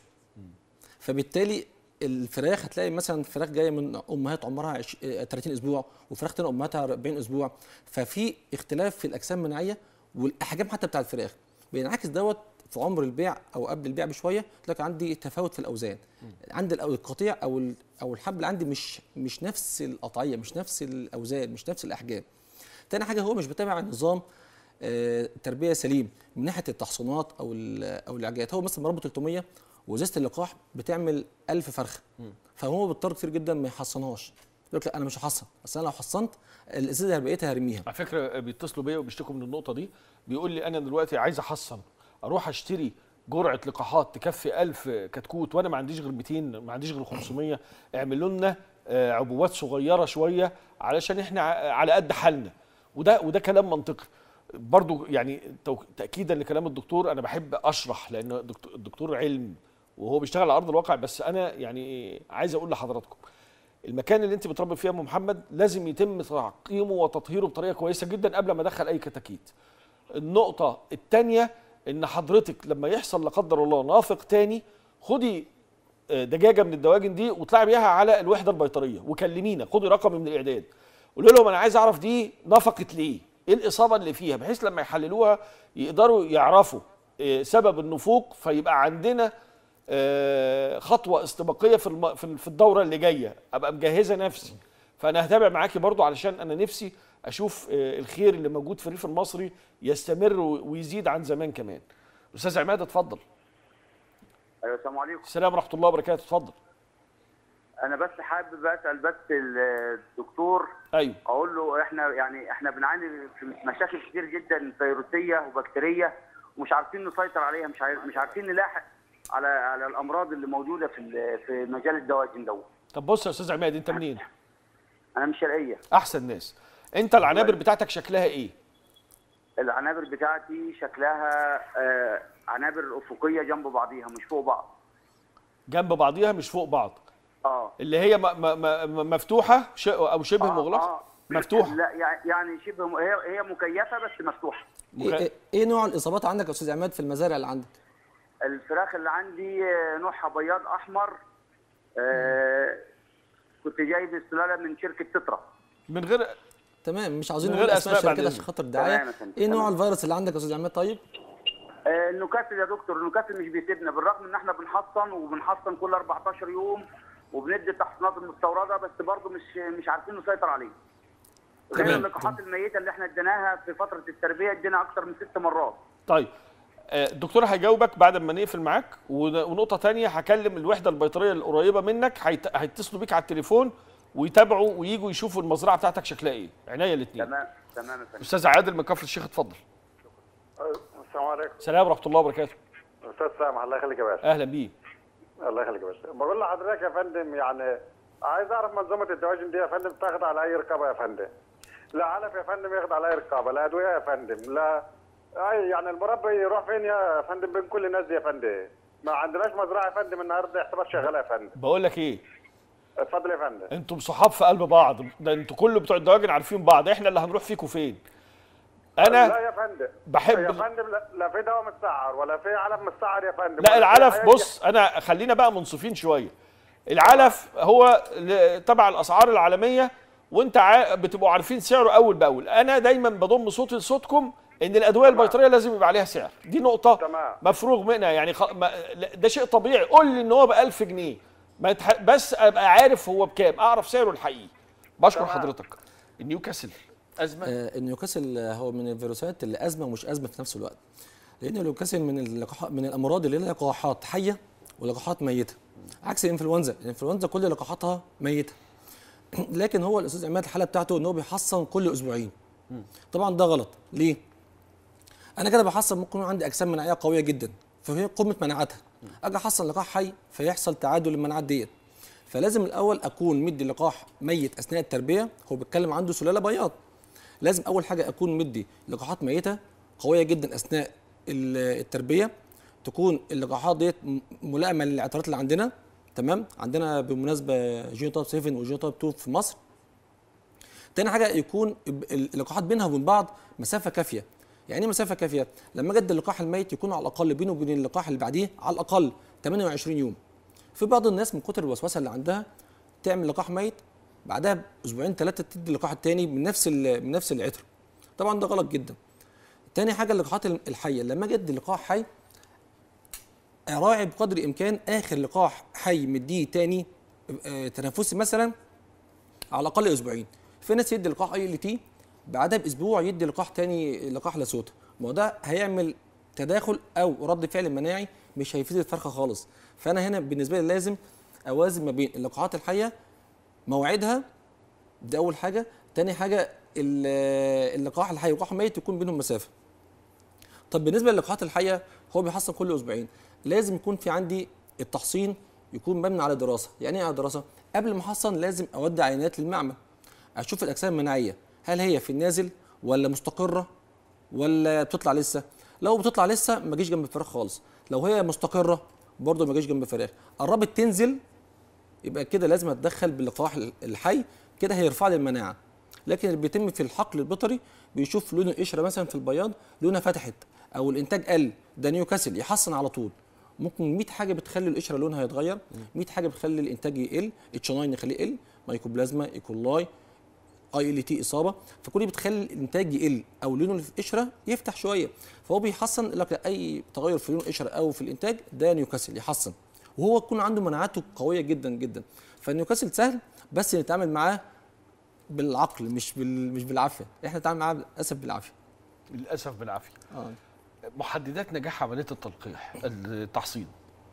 فبالتالي الفراخ هتلاقي مثلا فراخ جايه من امهات عمرها 30 اسبوع وفراخ تانية امهاتها 40 اسبوع، ففي اختلاف في الاجسام المناعيه والاحجام حتى بتاع الفراخ. بينعكس دوت في عمر البيع او قبل البيع بشويه تلاقي عندي تفاوت في الاوزان. عندي القطيع او الحبل عندي مش نفس القطعيه، مش نفس الاوزان، مش نفس الاحجام. تاني حاجه هو مش بيتابع نظام تربيه سليم من ناحيه التحصينات او العجيات. هو مثلا مربي 300 وازازه اللقاح بتعمل 1000 فرخه، فهو بيضطر كتير جدا ما يحصنهاش. يقول لك لا انا مش هحصن، اصل انا لو حصنت الازازه اللي بقيتها هرميها. على فكره بيتصلوا بيا وبيشتكوا من النقطه دي، بيقول لي انا دلوقتي عايز احصن، اروح اشتري جرعه لقاحات تكفي 1000 كتكوت وانا ما عنديش غير 200 ما عنديش غير 500. اعملوا لنا عبوات صغيره شويه علشان احنا على قد حالنا. وده كلام منطقي برضو يعني. تاكيدا لكلام الدكتور انا بحب اشرح لان الدكتور علم وهو بيشتغل على ارض الواقع، بس انا يعني عايز اقول لحضراتكم المكان اللي انت بتربي فيه يا ام محمد لازم يتم تعقيمه وتطهيره بطريقه كويسه جدا قبل ما ادخل اي كتاكيت. النقطه الثانيه ان حضرتك لما يحصل لا قدر الله نافق تاني خدي دجاجه من الدواجن دي واطلعي بيها على الوحده البيطريه وكلمينا، خدي رقم من الاعداد قولي لهم انا عايز اعرف دي نفقت ليه، ايه الاصابه اللي فيها، بحيث لما يحللوها يقدروا يعرفوا سبب النفوق، فيبقى عندنا خطوه استباقيه في الدوره اللي جايه، ابقى مجهزه نفسي. فانا هتابع معاكي برضو علشان انا نفسي اشوف الخير اللي موجود في الريف المصري يستمر ويزيد عن زمان كمان. استاذ عماد اتفضل. ايوه السلام عليكم. السلام ورحمه الله وبركاته. اتفضل. انا بس حابب اسال الدكتور. ايوه. اقول له احنا بنعاني في مشاكل كتير جدا فيروسيه وبكتيريه ومش عارفين نسيطر عليها، مش عارفين نلاحق على الامراض اللي موجوده في مجال الدواجن دوت. طب بص يا استاذ عماد انت منين؟ انا من الشرقيه. احسن ناس. انت العنابر بتاعتك شكلها ايه؟ العنابر بتاعتي شكلها عنابر افقيه جنب بعضيها مش فوق بعض. جنب بعضيها مش فوق بعض. اللي هي مفتوحه او شبه مغلقه. مفتوحه. لا يعني شبه هي مكيفه بس مفتوحه. ايه نوع الاصابات عندك يا استاذ عماد في المزارع اللي عندك؟ الفراخ اللي عندي نوعها بياض احمر. كنت جايب السلاله من شركه تترا. من غير تمام، مش عاوزين نقول اسماء شركات عشان خاطر الدعايه. ايه نوع الفيروس اللي عندك يا استاذ عماد طيب؟ النيوكاسل يا دكتور. النيوكاسل مش بيسيبنا، بالرغم ان احنا بنحصن كل 14 يوم وبندي التحصينات المستورده، بس برضه مش عارفين نسيطر عليه. غير اللقاحات الميته اللي احنا اديناها في فتره التربيه، ادينا اكثر من 6 مرات. طيب الدكتور هيجاوبك بعد ما نقفل معاك. ونقطه ثانيه، هكلم الوحده البيطريه القريبه منك، هيتصلوا بيك على التليفون ويتابعوا وييجوا يشوفوا المزرعه بتاعتك شكلها ايه. عناية الاثنين. تمام يا فندم. استاذ عادل من كفر الشيخ، اتفضل. السلام عليكم. السلام ورحمه الله وبركاته. استاذ سامح، الله يخليك يا باشا. اهلا بيه. الله يخليك يا باشا. بقول لحضرتك يا فندم، يعني عايز اعرف منظومه الدواجن دي يا فندم بتاخد على اي رقابه يا فندم؟ لا علف يا فندم ياخد على اي رقابه، لا ادويه يا فندم، لا يعني المربي يروح فين يا فندم بين كل الناس دي يا فندم؟ ما عندناش مزرعه يا فندم النهارده احتفال شغاله يا فندم. بقول لك ايه؟ اتفضل يا فندم. انتم صحاب في قلب بعض، ده انتوا كل بتوع الدواجن عارفين بعض، احنا اللي هنروح فيكم فين؟ انا لا يا فندم بحب يا فندم، لا في دواء متسعر ولا في علف متسعر يا فندم. لا العلف، بص انا خلينا بقى منصفين شويه. العلف هو تبع الاسعار العالميه، وانت بتبقوا عارفين سعره اول باول. انا دايما بضم صوتي لصوتكم ان الادويه البيطريه لازم يبقى عليها سعر، دي نقطه مفروغ منها يعني. ده شيء طبيعي. قول لي ان هو ب 1000 جنيه بس ابقى عارف هو بكام، اعرف سعره الحقيقي. بشكر حضرتك. النيوكاسل ازمه. النيوكاسل هو من الفيروسات اللي ازمه ومش ازمه في نفس الوقت، لان النيوكاسل من الامراض اللي لها لقاحات حيه ولقاحات ميته، عكس الانفلونزا. الانفلونزا كل لقاحاتها ميته. لكن هو الاستاذ عماد الحاله بتاعته ان هو بيحصن كل اسبوعين. طبعا ده غلط. ليه؟ انا كده بحصن ممكن يكون عندي اجسام مناعيه قويه جدا فهي قمه مناعتها، اجي احصن لقاح حي فيحصل تعادل للمناعات ديت. فلازم الاول اكون مدي لقاح ميت اثناء التربيه. هو بيتكلم عنده سلاله بياض، لازم اول حاجه اكون مدي لقاحات ميته قويه جدا اثناء التربيه، تكون اللقاحات ديت ملائمه للاعتراضات اللي عندنا. تمام، عندنا بالمناسبه جينوتايب 7 وجينوتايب 2 في مصر. تاني حاجه يكون اللقاحات بينها وبين بعض مسافه كافيه. يعني ايه مسافه كافيه؟ لما اجي ادي اللقاح الميت يكون على الاقل بينه وبين اللقاح اللي بعديه على الاقل 28 يوم. في بعض الناس من كتر الوسوسه اللي عندها تعمل لقاح ميت بعدها باسبوعين 3 تدي اللقاح الثاني من نفس العطر. طبعا ده غلط جدا. تاني حاجه اللقاحات الحيه، لما اجي ادي لقاح حي اراعي بقدر الامكان اخر لقاح حي مديه تاني تنفسي مثلا على الاقل اسبوعين. في ناس يدي لقاح اي ال تي بعدها باسبوع يدي لقاح تاني لقاح لاسوتا، ما هو ده هيعمل تداخل او رد فعل مناعي مش هيفيد الفرخه خالص. فانا هنا بالنسبه لي لازم اوازن ما بين اللقاحات الحيه مواعيدها، دي اول حاجه. تاني حاجه اللقاح الحي واللقاح الميت يكون بينهم مسافه. طب بالنسبه للقاحات الحيه هو بيحصن كل اسبوعين، لازم يكون في عندي التحصين يكون مبني على دراسه. يعني ايه على دراسه؟ قبل ما احصن لازم اودي عينات للمعمل اشوف الاجسام المناعيه هل هي في النازل ولا مستقره ولا بتطلع لسه. لو بتطلع لسه ما اجيش جنب الفراخ خالص، لو هي مستقره برضه ما اجيش جنب الفراخ. قربت تنزل يبقى كده لازم اتدخل باللقاح الحي، كده هيرفع لي المناعه. لكن اللي بيتم في الحقل البيطري بيشوف لون القشره مثلا في البياض لونها فتحت او الانتاج قل، ده نيوكاسل يحصن على طول. ممكن 100 حاجه بتخلي القشره لونها يتغير، 100 حاجه بتخلي الانتاج يقل، اتش 9 يخليه يقل، مايكوبلازما، ايكولاي، اي ال تي اصابه، فكل دي بتخلي الانتاج يقل او لونه اللي في القشره يفتح شويه. فهو بيحصن لك اي تغير في لون القشره او في الانتاج ده نيوكاسل يحصن، وهو يكون عنده مناعته قويه جدا جدا. فالنيوكاسل سهل بس نتعامل معاه بالعقل مش بالعافيه. احنا نتعامل معاه للاسف بالعافيه. للاسف بالعافيه. محددات نجاح عمليه التلقيح التحصين.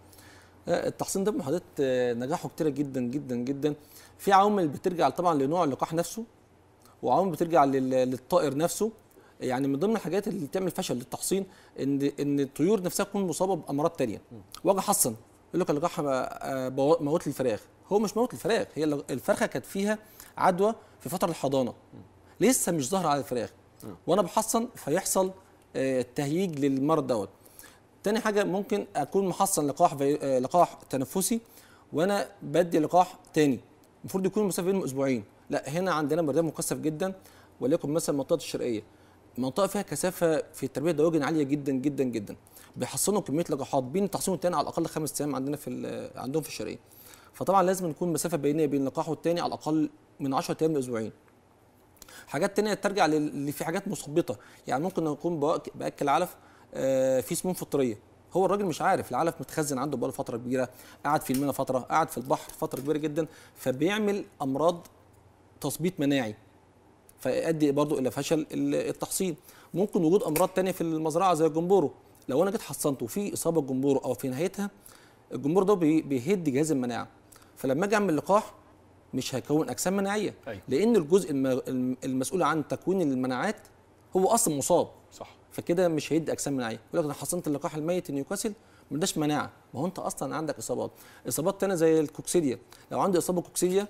التحصين ده محددات نجاحه كتيره جدا جدا جدا. في عوامل بترجع طبعا لنوع اللقاح نفسه، وعوامل بترجع للطائر نفسه. يعني من ضمن الحاجات اللي بتعمل فشل للتحصين ان الطيور نفسها تكون مصابه بامراض ثانيه. واجي احصن يقول لك اللقاح موت لي الفراخ. هو مش موت الفراخ، هي الفرخه كانت فيها عدوى في فتره الحضانه لسه مش ظاهره على الفراخ، وانا بحصن فيحصل تهييج للمرض دوت. تاني حاجه ممكن اكون محصن لقاح تنفسي وانا بدي لقاح تاني، المفروض يكون المسافه بينهم اسبوعين. لا، هنا عندنا بردان مكثف جدا، وليكن مثلا منطقه الشرقيه، منطقه فيها كثافه في تربيه الدواجن عاليه جدا جدا جدا، بيحصنوا كميه لقاحات بين التحصين والتاني على الاقل 5 ايام عندهم في الشرقيه. فطبعا لازم نكون مسافه بينيه بين اللقاح والتاني على الاقل من 10 ايام لاسبوعين. حاجات تانية ترجع اللي في حاجات مثبطه، يعني ممكن اكون باكل علف في سموم فطريه، هو الراجل مش عارف، العلف متخزن عنده بقاله فتره كبيره، قاعد في المينا فتره، قاعد في البحر فتره كبيره جدا، فبيعمل امراض تثبيط مناعي فيؤدي برضو الى فشل التحصين. ممكن وجود امراض تانية في المزرعه زي الجمبورو، لو انا جيت حصنته في اصابه جمبورو او في نهايتها، الجمبورو ده بيهد جهاز المناعه، فلما اجي اعمل لقاح مش هيكون اجسام مناعيه. أيوة. لان الجزء المسؤول عن تكوين المناعات هو اصلا مصاب، صح، فكده مش هيدي اجسام مناعيه. يقول لك انا حصنت اللقاح الميت نيوكاسل ما اداش مناعه، ما هو انت اصلا عندك اصابات تانية زي الكوكسيديا، لو عندي اصابه كوكسيديا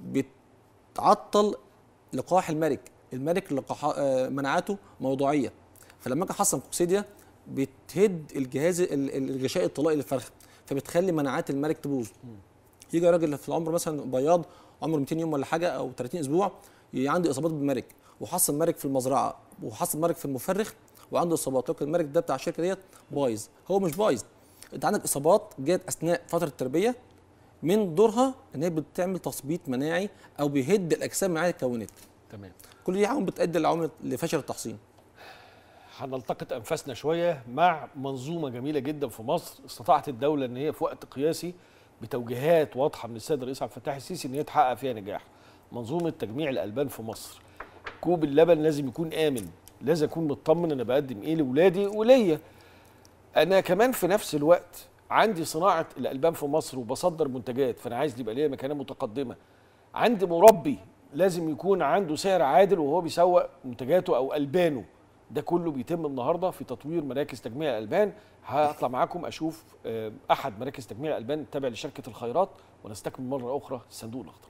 بتعطل لقاح الملك لقاح مناعته موضوعيه، فلما اجي احصن كوكسيديا بتهد الجهاز الغشاء الطلائي للفرخ، فبتخلي مناعات الملك تبوظ. يجي راجل في العمر مثلا بياض عمره 200 يوم ولا حاجه او 30 اسبوع، عندي اصابات بالملك، وحصن مرك في المزرعه وحصن مرك في المفرخ وعنده اصابات، لكن المرك ده بتاع الشركه ديت بايظ. هو مش بايظ، انت عندك اصابات جت اثناء فتره التربيه من دورها ان هي بتعمل تثبيط مناعي او بيهد الاجسام المناعيه اللي اتكونت. تمام. كل دي عوامل بتؤدي لعوامل لفشل التحصين. هنلتقط انفاسنا شويه مع منظومه جميله جدا في مصر، استطاعت الدوله ان هي في وقت قياسي بتوجيهات واضحه من السيد الرئيس عبد الفتاح السيسي ان هي تحقق فيها نجاح. منظومه تجميع الالبان في مصر، كوب اللبن لازم يكون امن، لازم اكون مطمن انا بقدم ايه لاولادي وليا. انا كمان في نفس الوقت عندي صناعه الالبان في مصر وبصدر منتجات، فانا عايز يبقى ليا مكانه متقدمه. عندي مربي لازم يكون عنده سعر عادل وهو بيسوق منتجاته او البانه. ده كله بيتم النهارده في تطوير مراكز تجميع الالبان. هطلع معاكم اشوف احد مراكز تجميع الالبان التابع لشركه الخيرات، ونستكمل مره اخرى الصندوق الاخضر.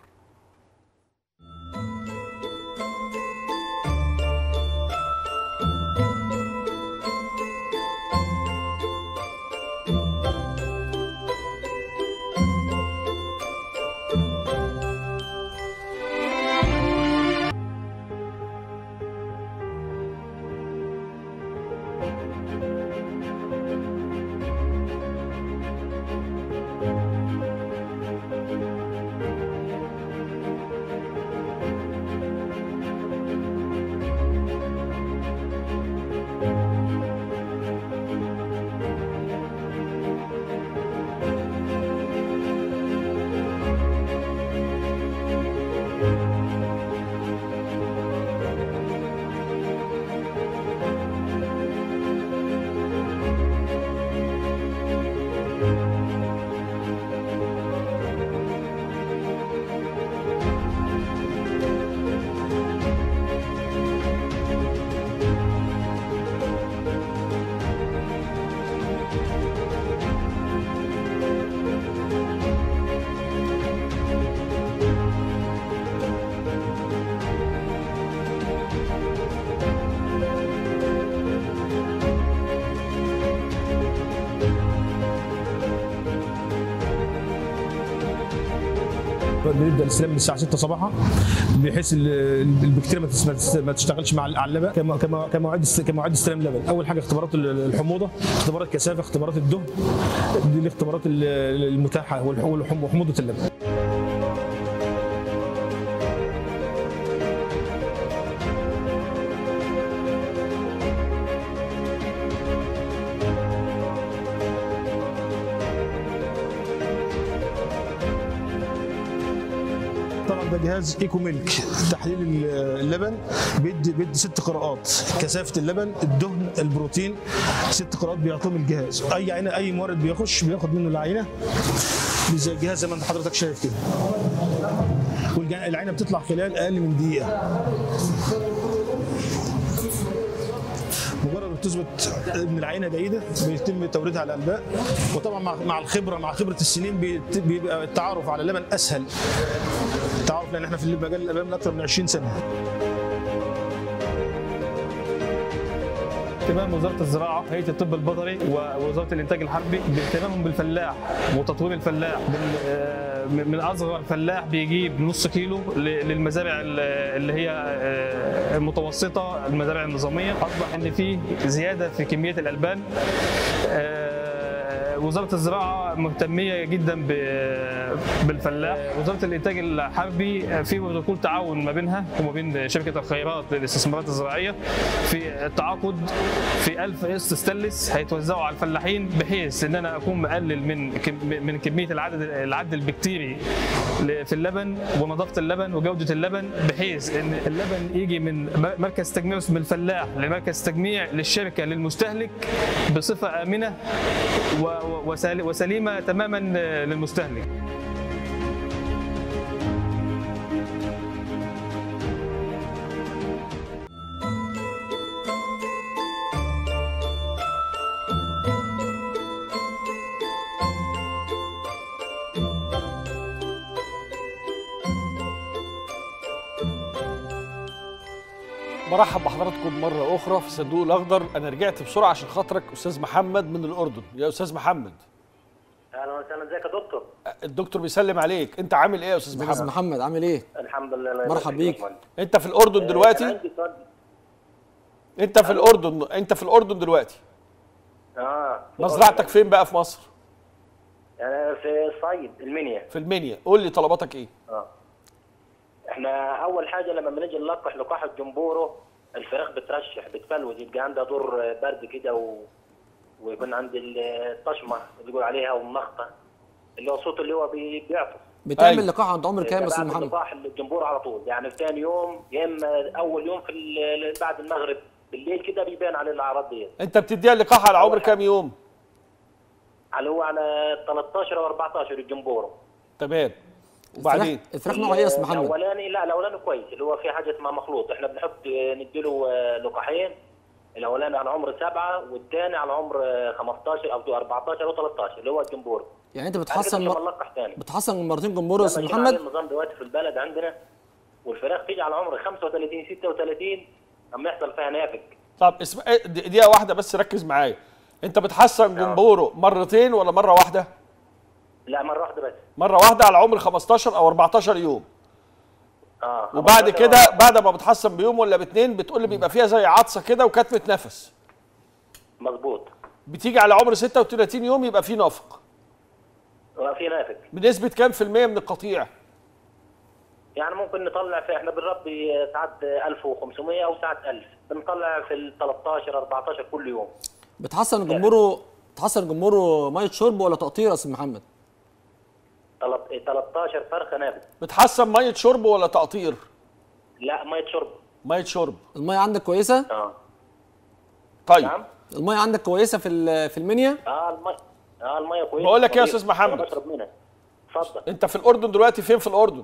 بنبدا الاستلام من الساعه 6 صباحا بحيث البكتيريا ما تشتغلش مع اللبن كمواعيد استلام اللبن. اول حاجه اختبارات الحموضه، اختبارات الكثافه، اختبارات الدهن، دي الاختبارات المتاحه وحموضه اللبن. ده جهاز ايكو ميلك تحليل اللبن، بيدي 6 قراءات، كثافه اللبن، الدهن، البروتين، 6 قراءات بيعطيهم الجهاز. اي عينه اي مورد بياخد منه العينه زي الجهاز زي ما حضرتك شايف كده، والعينه بتطلع خلال اقل من دقيقه. مجرد ما تثبت ان العينه جيده بيتم توريدها على الالبان، وطبعا مع خبره السنين بيبقى التعرف على اللبن اسهل. التعرف لان احنا في مجال الالبان من اكثر من 20 سنه. اهتمام وزاره الزراعه، هيئه الطب البيطري ووزاره الانتاج الحربي باهتمامهم بالفلاح وتطوير الفلاح من اصغر فلاح بيجيب نص كيلو للمزارع اللي هي المتوسطه، المزارع النظاميه. اصبح ان في زياده في كميه الالبان. وزاره الزراعه مهتميه جدا بالفلاح. وزاره الانتاج الحربي في بروتوكول تعاون ما بينها وما بين شركه الخيرات للاستثمارات الزراعيه في التعاقد في 1000 قسط ستانلس هيتوزعوا على الفلاحين، بحيث ان انا اكون مقلل من كميه العد البكتيري في اللبن ونظافه اللبن وجوده اللبن، بحيث ان اللبن يجي من مركز تجميع من الفلاح لمركز تجميع للشركه للمستهلك بصفه امنه وسليمه تماما للمستهلك. برحب بحضراتكم مرة أخرى في الصندوق الأخضر. أنا رجعت بسرعة عشان خاطرك أستاذ محمد من الأردن. يا أستاذ محمد. أهلا وسهلا، ازيك يا دكتور؟ الدكتور بيسلم عليك، أنت عامل إيه يا أستاذ محمد؟ أستاذ محمد عامل إيه؟ الحمد لله. مرحبا بيك. أنت في الأردن دلوقتي؟ أنت في الأردن دلوقتي؟ مزرعتك فين بقى في مصر؟ في الصعيد، المنيا. في المنيا. قول لي طلباتك إيه؟ احنا اول حاجه لما بنيجي نلقح لقاح الجمبورو الفراخ بترشح بتفلوز، يبقى عندها دور برد كده ويكون عند الطشمه اللي بيقول عليها والنخطه اللي هو الصوت اللي هو بيعطس. بتعمل لقاح عند عمر كام يا استاذ محمد؟ لقاح الجمبورو على طول، يعني في ثاني يوم يا اما اول يوم بعد المغرب بالليل كده بيبان عليه الاعراض ديت. انت بتديها اللقاح على عمر كام يوم؟ على 13 او 14 الجمبورو. تمام. وبعدين الفراخ نوعها ايه يا استاذ محمد؟ الاولاني كويس، اللي هو في حاجه اسمها مخلوط، احنا بنحط نديله لقاحين، الاولاني على عمر 7 والثاني على عمر 15 او 14 او 13 اللي هو الجمبورو. يعني انت بتحصن مرتين جمبورو يا استاذ محمد؟ النظام دلوقتي في البلد عندنا والفراخ تيجي على عمر 35 36 اما يحصل فيها نافق. طب دقيقه واحده بس ركز معايا. انت بتحصن جمبورو مرتين ولا مره واحده؟ لا مره واحده بس. مره واحده على عمر 15 او 14 يوم. وبعد كده بعد ما بتحصن بيوم ولا باتنين بتقول لي بيبقى فيها زي عطسه كده وكتمه نفس. مظبوط. بتيجي على عمر 36 يوم يبقى في نافق. في نافق. بنسبه كام في المية من القطيع؟ يعني ممكن نطلع في، احنا بنربي ساعات 1500 او ساعات 1000، بنطلع في ال 13 14 كل يوم. بتحصن الجمبورو ميه شرب ولا تقطير يا استاذ محمد؟ 13 فرخه نابت. بتحصن ميه شرب ولا تقطير؟ لا ميه شرب. ميه شرب. الميه عندك كويسه؟ طيب. نعم. الميه عندك كويسه في المنيا؟ الميه كويسه. بقول لك يا استاذ محمد، بشرب منها. اتفضل. انت في الاردن دلوقتي فين في الاردن؟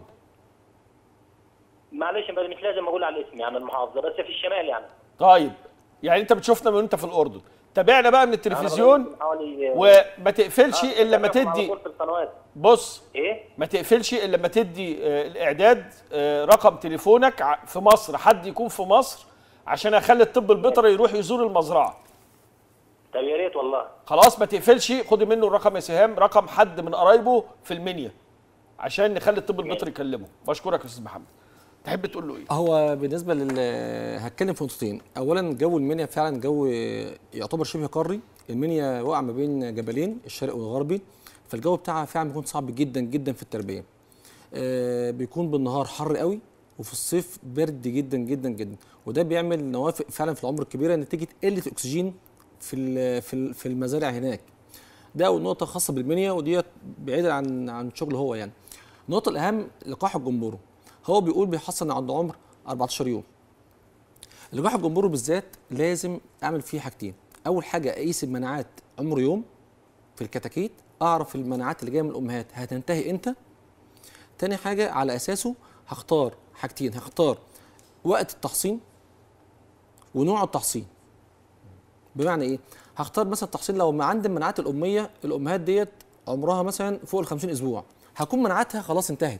معلش مش لازم اقول على الاسم يعني المحافظه، بس في الشمال يعني. طيب يعني انت بتشوفنا من انت في الاردن. تابعنا بقى من التلفزيون وما تقفلش الا لما تدي. بص ما تقفلش الا لما تدي الاعداد رقم تليفونك في مصر، حد يكون في مصر عشان اخلي الطب البيطري يروح يزور المزرعه. طب يا ريت والله. خلاص ما تقفلش، خدي منه الرقم يا سهام، رقم حد من قرايبه في المنيا عشان نخلي الطب البيطري يكلمه. بشكرك يا استاذ محمد. تحب تقول له ايه؟ هو بالنسبه هتكلم في نقطتين. اولا جو المنيا فعلا جو يعتبر شبه قاري. المنيا واقع ما بين جبلين الشرقي والغربي، فالجو بتاعها فعلا بيكون صعب جدا جدا في التربيه. بيكون بالنهار حر قوي وفي الصيف برد جدا جدا جدا، وده بيعمل نوافق فعلا في العمر الكبيره نتيجه قله الاكسجين في المزارع هناك. ده اول نقطه خاصه بالمنيا، وديت بعيدا عن شغله هو يعني. النقطه الاهم لقاح الجمبورو، هو بيقول بيحصن عند عمر 14 يوم. لقاح الجمبورو بالذات لازم اعمل فيه حاجتين. اول حاجه اقيس المناعات عمر يوم في الكتاكيت، اعرف المناعات اللي جايه من الامهات هتنتهي امتى. تاني حاجه على اساسه هختار حاجتين، هختار وقت التحصين ونوع التحصين. بمعنى ايه؟ هختار مثلا التحصين لو عند المناعات الاميه، الامهات ديت عمرها مثلا فوق ال 50 اسبوع، هكون مناعتها خلاص انتهت،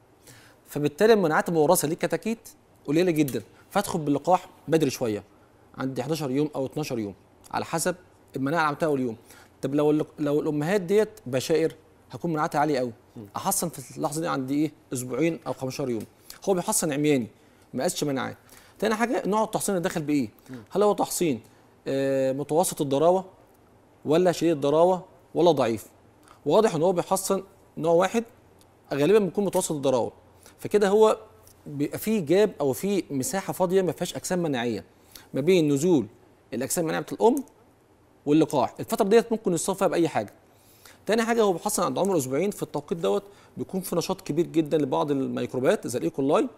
فبالتالي المناعات المورثه للكتاكيت قليله جدا، فادخل باللقاح بدري شويه عندي 11 يوم او 12 يوم على حسب المناعه اللي عملتها اول يوم. طب لو الامهات ديت بشائر هكون مناعتها عاليه قوي، احصن في اللحظه دي عندي ايه اسبوعين او 15 يوم. هو بيحصن عمياني ما قاسش مناعات. تاني حاجه نوع التحصين اللي داخل بايه؟ هل هو تحصين متوسط الضراوه ولا شديد الضراوه ولا ضعيف؟ واضح ان هو بيحصن نوع واحد غالبا بيكون متوسط الضراوه، فكده هو بيبقى فيه جاب او فيه مساحه فاضيه ما فيهاش اجسام مناعيه ما بين نزول الاجسام المناعيه بتاعت الام واللقاح. الفتره ديت ممكن يصاب فيها باي حاجه. تاني حاجه هو بيحصن عند عمر اسبوعين. في التوقيت دوت بيكون في نشاط كبير جدا لبعض الميكروبات زي الايكولاي،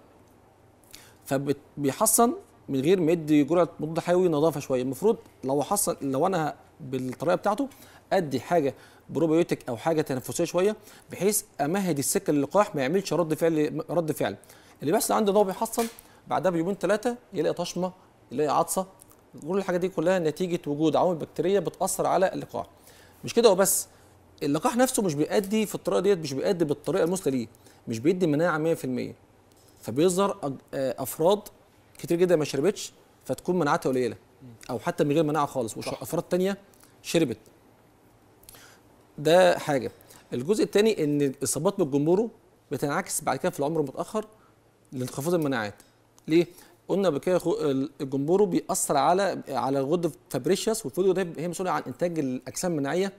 فبيحصن من غير ما يدي جرعه مضاد حيوي نظافه شويه. المفروض لو انا بالطريقه بتاعته ادي حاجه بروبيوتيك او حاجه تنفسيه شويه بحيث امهد السكه للقاح ما يعملش رد فعل. اللي بيحصل عنده ان هو بيحصن بعدها بيومين 3 يلاقي طشمه، يلاقي عطسه. كل الحاجات دي كلها نتيجه وجود عوامل بكتيريه بتاثر على اللقاح. مش كده وبس، اللقاح نفسه مش بيأدي في الطريقه ديت، مش بيأدي بالطريقه المثلى ليه، مش بيدي مناعه 100%. فبيظهر افراد كتير جدا ما شربتش فتكون مناعتها قليله، او حتى من غير مناعه خالص، وافراد تانية شربت. ده حاجه. الجزء الثاني ان الاصابات بالجمبورو بتنعكس بعد كده في العمر المتاخر لانخفاض المناعات. ليه؟ قلنا قبل كده الجمبورو بيأثر على الغده فابريشيوس، والفوليو ده هي مسؤوله عن انتاج الاجسام المناعيه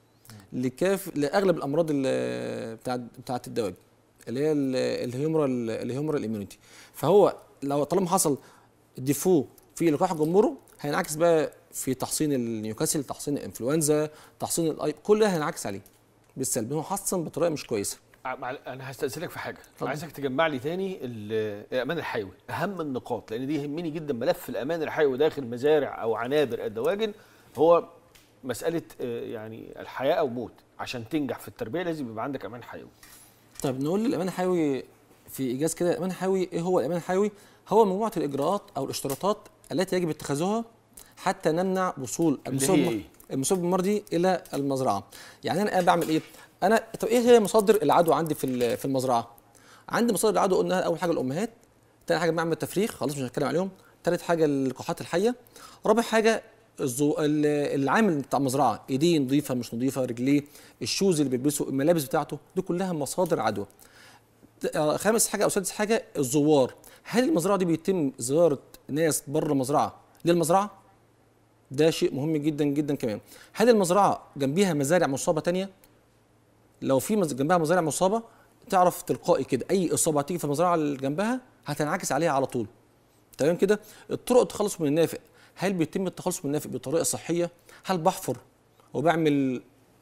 لاغلب الامراض بتاعت الدواجن اللي هي الهيومرال اميونيتي. فهو لو طالما حصل ديفو في لقاح الجمبورو هينعكس بقى في تحصين النيوكاسل، تحصين الانفلونزا، تحصين الاي، كل ده هينعكس عليه بالسلب. هو حصن بطريقه مش كويسه. انا هستأذنك في حاجه، عايزك تجمع لي تاني الامان الحيوي، اهم النقاط، لان دي يهمني جدا. ملف الامان الحيوي داخل مزارع او عنابر الدواجن هو مساله يعني الحياه او موت. عشان تنجح في التربيه لازم يبقى عندك امان حيوي. طيب نقول الامان الحيوي في ايجاز كده. الامان الحيوي ايه هو؟ الامان الحيوي هو مجموعه الاجراءات او الاشتراطات التي يجب اتخاذها حتى نمنع وصول المصاب المرضي الى المزرعه. يعني انا بعمل ايه؟ طب ايه هي مصادر العدوى عندي في المزرعه؟ عندي مصادر العدوى قلنا اول حاجه الامهات، ثاني حاجه بعمل تفريخ، خلاص مش هنتكلم عليهم، ثالث حاجه اللقاحات الحيه، رابع حاجه العامل بتاع المزرعه، ايديه نظيفه مش نظيفه، رجليه، الشوز اللي بيلبسه، الملابس بتاعته، دي كلها مصادر عدوى. خامس حاجه او سادس حاجه الزوار. هل المزرعه دي بيتم زياره ناس بره المزرعه للمزرعه؟ ده شيء مهم جدا جدا كمان. هل المزرعه جنبيها مزارع مصابه ثانيه؟ لو في جنبها مزارع مصابه تعرف تلقائي كده اي اصابه هتيجي في المزرعه اللي جنبها هتنعكس عليها على طول. تمام كده؟ الطرق التخلص من النافق، هل بيتم التخلص من النافق بطريقه صحيه؟ هل بحفر وبعمل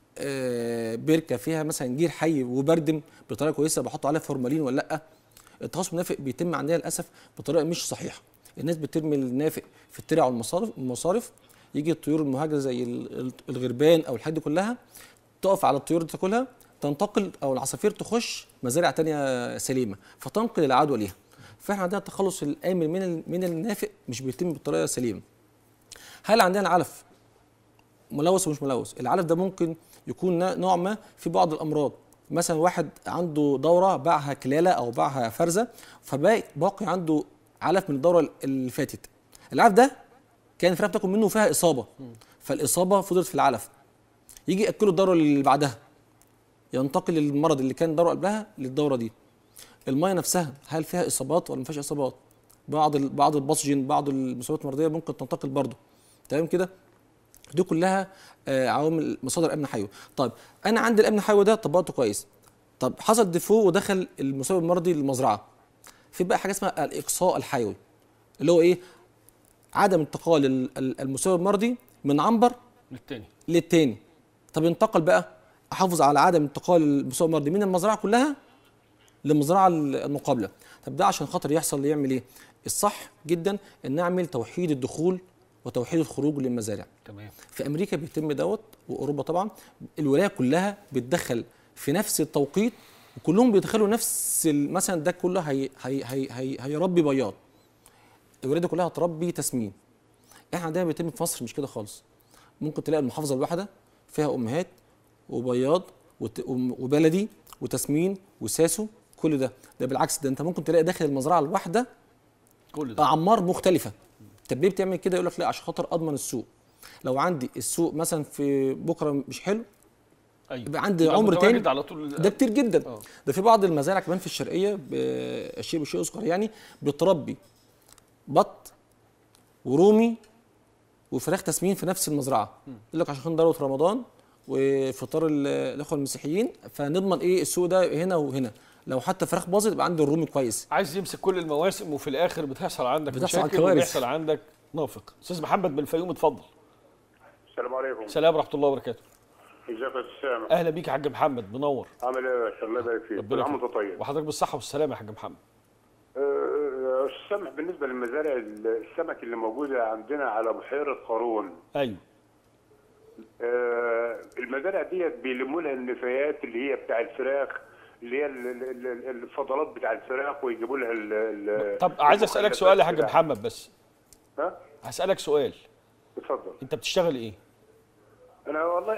بركه فيها مثلا جير حي وبردم بطريقه كويسه بحط عليها فورمالين ولا لا؟ التخلص من النافق بيتم عندنا للاسف بطريقه مش صحيحه. الناس بترمي النافق في الترع والمصارف، يجي الطيور المهاجره زي الغربان او الحاجات دي كلها تقف على الطيور دي تاكلها، تنتقل او العصافير تخش مزارع تانية سليمه فتنقل العدوى ليها. فاحنا عندنا التخلص الامن من النافق مش بيتم بالطريقه السليمه. هل عندنا علف ملوث ومش ملوث؟ العلف ده ممكن يكون نوع ما في بعض الامراض، مثلا واحد عنده دوره باعها كلاله او باعها فرزه فباقي عنده علف من الدوره اللي فاتت. العلف ده كان الفراخ بتاكل منه فيها اصابه، فالاصابه فضلت في العلف، يجي ياكله الدوره اللي بعدها، ينتقل المرض اللي كان الدوره قبلها للدوره دي. الميه نفسها هل فيها اصابات ولا ما فيهاش اصابات؟ بعض الباسجين، بعض المصابات المرضيه ممكن تنتقل برضه. تمام كده؟ دي كلها عوامل مصادر امن حيوي. طيب انا عندي الامن الحيوي ده طبقته كويس، طب حصل ديفو ودخل المصاب المرضي للمزرعه، في بقى حاجه اسمها الاقصاء الحيوي اللي هو ايه؟ عدم انتقال المصاب المرضي من عنبر للتاني. طب انتقل بقى، احافظ على عدم انتقال المصاب المرضي من المزرعه كلها للمزرعه المقابله. طب ده عشان خاطر يحصل يعمل ايه؟ الصح جدا ان نعمل توحيد الدخول وتوحيد الخروج للمزارع. تمام. في امريكا بيتم دوت واوروبا طبعا، الولايه كلها بتدخل في نفس التوقيت وكلهم بيدخلوا نفس مثلا ده كله هيربي بياض، الولايه كلها هتربي تسمين. احنا عندنا بيتم في مصر مش كده خالص. ممكن تلاقي المحافظه الواحده فيها امهات وبياض وبلدي وتسمين وساسو، كل ده بالعكس، ده انت ممكن تلاقي داخل المزرعه الواحده كل ده اعمار مختلفه طب ليه بتعمل كده؟ يقول لك لا عشان خاطر اضمن السوق. لو عندي السوق مثلا في بكره مش حلو، ايوه يبقى عندي عمر تاني على طول. ده كتير جدا. ده في بعض المزارع كمان في الشرقيه الشيء بشيء يذكر يعني بتربي بط ورومي وفراخ تسمين في نفس المزرعه. يقول لك عشان ضروره رمضان وفطار الاخوه المسيحيين، فنضمن ايه السوق ده هنا وهنا. لو حتى فراخ باظت يبقى عندي الرومي كويس. عايز يمسك كل المواسم وفي الاخر بتحصل عندك بتحصل مشاكل وبيحصل عندك نافق. استاذ محمد بن الفيوم اتفضل. السلام عليكم. السلام ورحمه الله وبركاته. ازيك يا استاذ سامح؟ اهلا بيك يا حاج محمد، منور. عامل ايه يا باشا؟ الله يبارك فيك. ربنا كل عام وانت طيب. وحضرتك بالصحه والسلامه يا حاج محمد. استاذ سامح، بالنسبه للمزارع السمك اللي موجوده عندنا على بحيره قارون، ايوه المزارع ديت بيلموا لها النفايات اللي هي بتاع الفراخ، اللي هي الفضلات بتاع الفراخ، ويجيبوا لها طب عايز اسالك سؤال يا حاج محمد بس. ها؟ هسالك سؤال. اتفضل. انت بتشتغل ايه؟ انا والله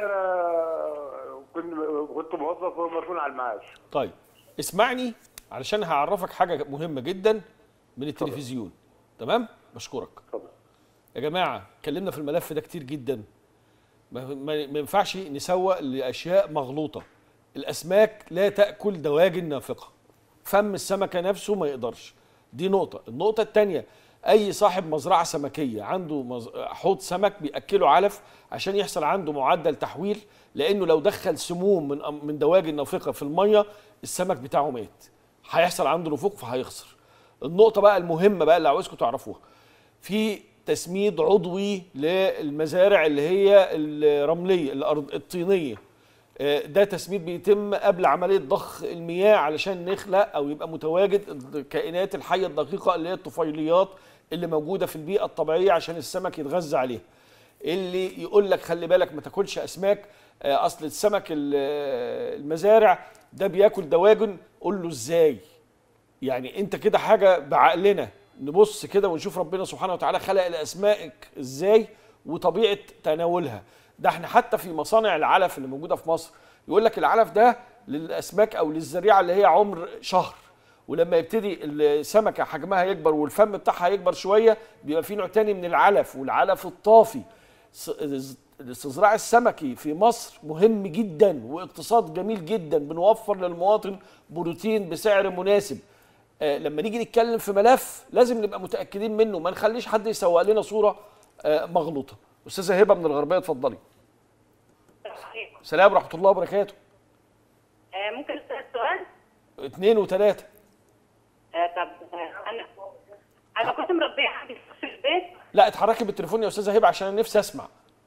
كنت موظف ومرفوع على المعاش. طيب اسمعني علشان هعرفك حاجه مهمه جدا من التلفزيون. تمام؟ بشكرك. اتفضل. يا جماعه اتكلمنا في الملف ده كتير جدا. ما ينفعش نسوق لاشياء مغلوطه. الاسماك لا تاكل دواجن نافقه. فم السمكه نفسه ما يقدرش. دي نقطه. النقطه الثانيه، اي صاحب مزرعه سمكيه عنده حوض سمك بياكله علف عشان يحصل عنده معدل تحويل، لانه لو دخل سموم من دواجن نافقه في الميه السمك بتاعه مات، هيحصل عنده نفوق فهيخسر. النقطه بقى المهمه بقى اللي عاوزكم تعرفوها، في تسميد عضوي للمزارع اللي هي الرمليه الارض الطينيه. ده تسميد بيتم قبل عمليه ضخ المياه علشان نخلق او يبقى متواجد الكائنات الحيه الدقيقه اللي هي الطفيليات اللي موجوده في البيئه الطبيعيه عشان السمك يتغذى عليها. اللي يقول لك خلي بالك ما تاكلش اسماك، اصل السمك المزارع ده بياكل دواجن، قول له ازاي؟ يعني انت كده حاجه بعقلنا نبص كده ونشوف ربنا سبحانه وتعالى خلق الاسماك ازاي وطبيعه تناولها. ده احنا حتى في مصانع العلف اللي موجوده في مصر يقول لك العلف ده للاسماك او للزريعه اللي هي عمر شهر، ولما يبتدي السمكه حجمها يكبر والفم بتاعها يكبر شويه بيبقى في نوع تاني من العلف، والعلف الطافي. الاستزراع السمكي في مصر مهم جدا واقتصاد جميل جدا، بنوفر للمواطن بروتين بسعر مناسب. لما نيجي نتكلم في ملف لازم نبقى متاكدين منه، ما نخليش حد يسوق لنا صوره مغلوطه. استاذه هبه من الغربيه اتفضلي. السلام ورحمه الله وبركاته. ممكن اسال سؤال؟ 2 و3. طب انا كنت مربيه عندي في البيت. لا اتحركي بالتليفون يا استاذه هبه عشان انا نفسي اسمع.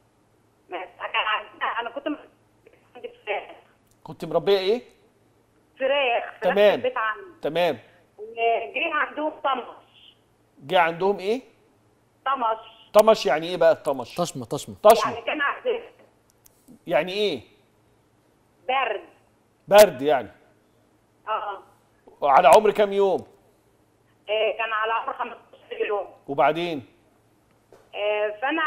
انا كنت عندي فراخ. كنت مربيه ايه؟ فراخ تمام. في البيت عندي. تمام. جه عندهم طمش. جه عندهم ايه؟ طمش. طمش يعني ايه بقى الطمش؟ طشمه. يعني كان عندي يعني ايه؟ برد. برد يعني. على عمر كام يوم؟ كان على عمر 15 يوم. وبعدين؟ فانا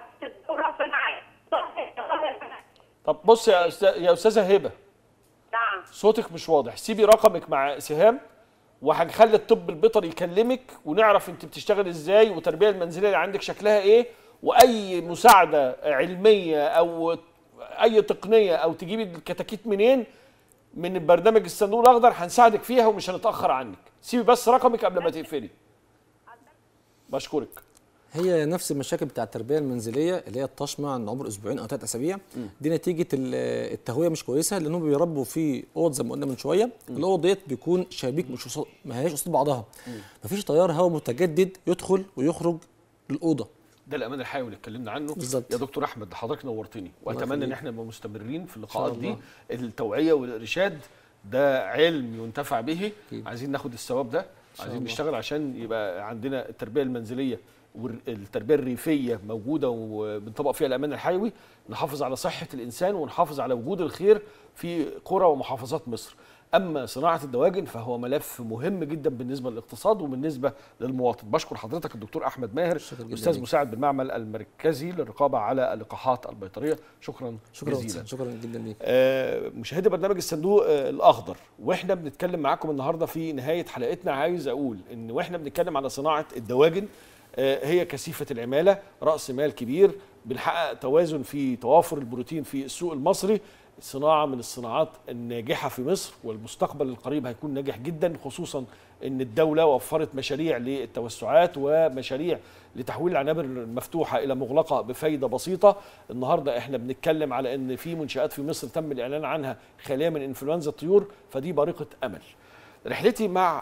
طب بص يا استاذه هبه. نعم. صوتك مش واضح، سيبي رقمك مع سهام وهنخلي الطب البيطري يكلمك ونعرف انت بتشتغل ازاي والتربيه المنزليه اللي عندك شكلها ايه، واي مساعده علميه او اي تقنيه او تجيبي الكتاكيت منين من برنامج الصندوق الاخضر هنساعدك فيها ومش هنتاخر عنك. سيبي بس رقمك قبل ما تقفلي. بشكرك. هي نفس المشاكل بتاع التربيه المنزليه اللي هي الطشمه عند عمر اسبوعين او 3 اسابيع. دي نتيجه التهويه مش كويسه، لانهم بيربوا في اوض زي ما قلنا من شويه. الاوض ديت بيكون شبابيك مش ما هياش قصاد بعضها. مفيش تيار هواء متجدد يدخل ويخرج للاوضه. ده الامان الحيوي اللي اتكلمنا عنه بالظبط. يا دكتور احمد، حضرتك نورتني، واتمنى ان احنا نبقى مستمرين في اللقاءات دي. التوعيه والارشاد ده علم ينتفع به. عايزين ناخد الثواب ده، عايزين نشتغل عشان يبقى عندنا التربيه المنزليه والتربيه الريفيه موجوده وبنطبق فيها الامان الحيوي، نحافظ على صحه الانسان ونحافظ على وجود الخير في قرى ومحافظات مصر. اما صناعه الدواجن فهو ملف مهم جدا بالنسبه للاقتصاد وبالنسبه للمواطن. بشكر حضرتك الدكتور احمد ماهر، استاذ مساعد بالمعمل المركزي للرقابه على اللقاحات البيطريه. شكرا جزيلا. شكرا جدا ليك. مشاهدي برنامج الصندوق الاخضر، واحنا بنتكلم معاكم النهارده في نهايه حلقتنا، عايز اقول ان واحنا بنتكلم على صناعه الدواجن هي كثيفة العمالة، رأس مال كبير، بنحقق توازن في توافر البروتين في السوق المصري. صناعة من الصناعات الناجحة في مصر، والمستقبل القريب هيكون ناجح جدا، خصوصا ان الدولة وفرت مشاريع للتوسعات ومشاريع لتحويل العنابر المفتوحة الى مغلقة بفايدة بسيطة. النهاردة احنا بنتكلم على ان في منشآت في مصر تم الاعلان عنها خالية من انفلونزا الطيور، فدي بارقة امل. رحلتي مع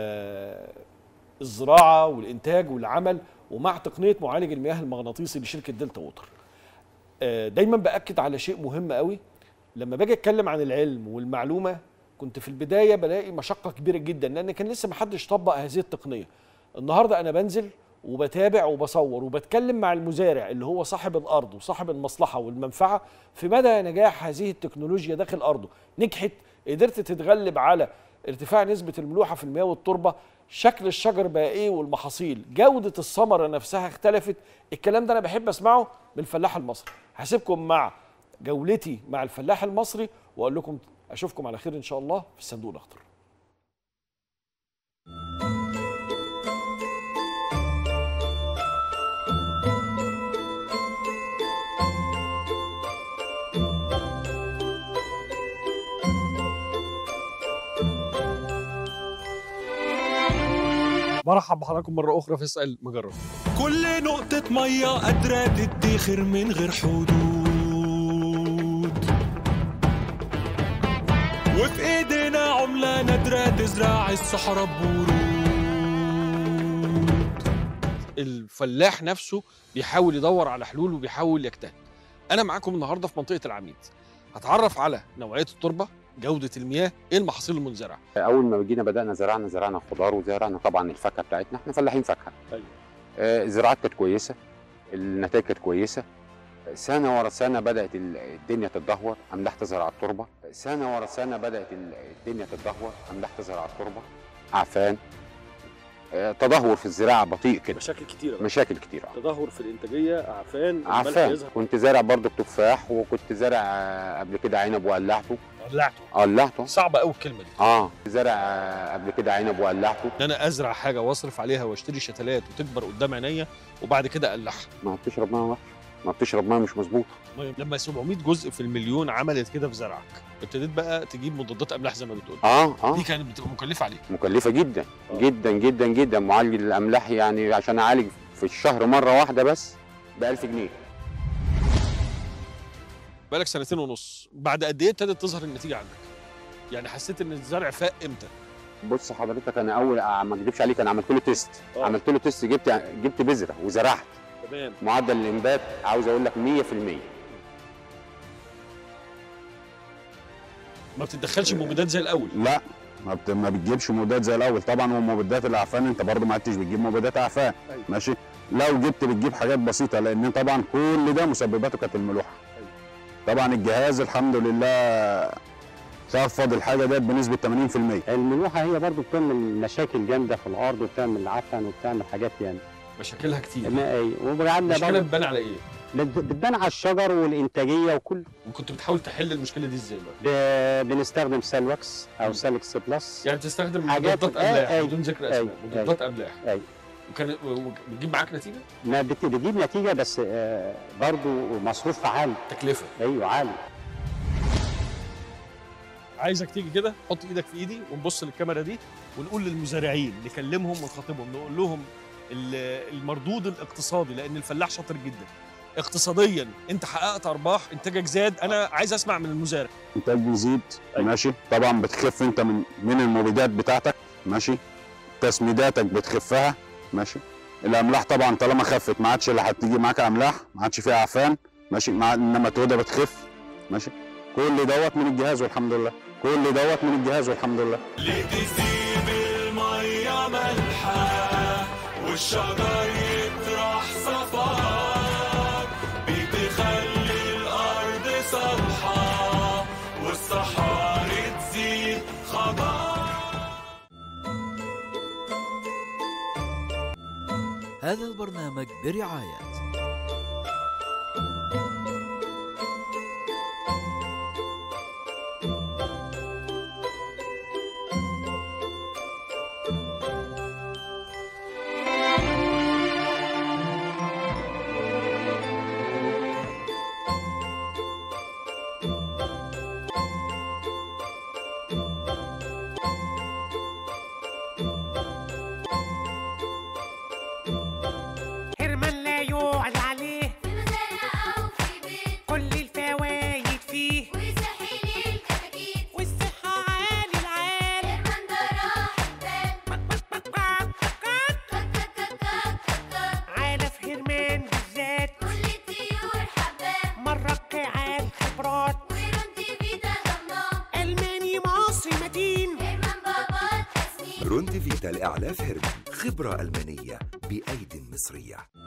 الزراعة والانتاج والعمل ومع تقنية معالج المياه المغناطيسي لشركة دلتا ووتر، دايما بأكد على شيء مهم قوي. لما باجي اتكلم عن العلم والمعلومه، كنت في البدايه بلاقي مشقه كبيره جدا لان كان لسه ما حدش طبق هذه التقنيه. النهارده انا بنزل وبتابع وبصور وبتكلم مع المزارع اللي هو صاحب الارض وصاحب المصلحه والمنفعه في مدى نجاح هذه التكنولوجيا داخل ارضه. نجحت، قدرت تتغلب على ارتفاع نسبه الملوحه في المياه والتربه، شكل الشجر بقى ايه والمحاصيل، جوده الثمره نفسها اختلفت. الكلام ده انا بحب اسمعه من الفلاح المصري. هسيبكم مع جولتي مع الفلاح المصري واقول لكم اشوفكم على خير ان شاء الله في الصندوق الاخضر. مرحب بحضراتكم مرة أخرى في اسأل مجرب. كل نقطة مية قادرة تدخر من غير حدود، وفي ايدينا عملة نادرة تزرع الصحراء بورود. الفلاح نفسه بيحاول يدور على حلول وبيحاول يجتهد. أنا معاكم النهاردة في منطقة العميد، هتعرف على نوعية التربة، جودة المياه، ايه المحاصيل المنزرعة. أول ما جينا بدأنا زرعنا خضار وزرعنا طبعا الفاكهة بتاعتنا، احنا فلاحين فاكهة. أيوة. الزراعات كانت كويسة، النتائج كانت كويسة. سنة ورا سنة بدأت الدنيا تتدهور، أملاح تظهر على التربة. سنة ورا سنة بدأت الدنيا تتدهور، أملاح تظهر على التربة. أعفان، تدهور في الزراعة بطيء كده. مشاكل كتيرة. تدهور في الإنتاجية، أعفان. كنت زارع برضو تفاح، وكنت زارع قبل كده عنب وقلعته. قلعته صعبة قوي الكلمة دي. زرع قبل كده عنب وقلعته. ان انا ازرع حاجه واصرف عليها واشتري شتلات وتكبر قدام عينيا وبعد كده اقلعها. ما بتشرب ميه وحش، ما بتشرب ميه مش مظبوطه. لما 700 جزء في المليون عملت كده في زرعك، ابتديت بقى تجيب مضادات املاح زي ما بتقول. دي كانت بتبقى مكلفه عليك. مكلفه جدا جدا جدا جدا. معالج الاملاح يعني عشان اعالج في الشهر مره واحده بس ب 1000 جنيه. بقالك 2.5 سنين، بعد قد ايه ابتدت تظهر النتيجه عندك؟ يعني حسيت ان الزرع فاق امتى؟ بص حضرتك، انا اول ما اكذبش عليك انا عملت له تيست. عملت له تيست، جبت بذره وزرعت. تمام. معدل الانبات عاوز اقول لك 100%. ما بتتدخلش مبيدات زي الاول؟ لا، ما بتجيبش مبيدات زي الاول طبعا. ومبيدات الاعفان انت برضو ما عدتش بتجيب مبيدات اعفان. أيوة. ماشي. لو جبت بتجيب حاجات بسيطه، لان طبعا كل ده مسبباته كانت الملوحه. أيوة. طبعا الجهاز الحمد لله خفض الحاجه ديت بنسبه 80%. الملوحه هي برضو بتعمل مشاكل جامده في الارض، وبتعمل عفن وبتعمل حاجات يعني مشاكلها كتير. مشكلة بتبان على ايه؟ بتبان على الشجر والانتاجيه وكل. وكنت بتحاول تحل المشكله دي ازاي بقى؟ بنستخدم سالوكس او سالكس بلس. يعني بتستخدم مضادات املاح بدون ذكر اسماء. مضادات املاح. ايوه. وكان بتجيب معاك نتيجه؟ ما بتجيب نتيجه، بس برضو مصروفها عالي. تكلفه. ايوه عالي. عايزك تيجي كده، حط ايدك في ايدي ونبص للكاميرا دي ونقول للمزارعين، نكلمهم ونخاطبهم، نقول لهم المردود الاقتصادي، لان الفلاح شاطر جدا اقتصاديا. انت حققت ارباح، انتاجك زاد. انا عايز اسمع من المزارع. انتاج بيزيد. أيوة. ماشي. طبعا بتخف انت من المبيدات بتاعتك. ماشي. تسميداتك بتخفها. ماشي. الاملاح طبعا طالما خفت ما عادش اللي هتيجي معاك املاح، ما عادش فيها عفان. ماشي. انما توده بتخف. ماشي. كل دوت من الجهاز والحمد لله. كل دوت من الجهاز والحمد لله. لتسيب الميه ملحه والشجر يطرح صفار، بتخلي الارض صالحه والصحاري تزيد خضار. هذا البرنامج برعاية أكتيفيتا لإعلاف هرم، خبرة ألمانية بأيد مصرية.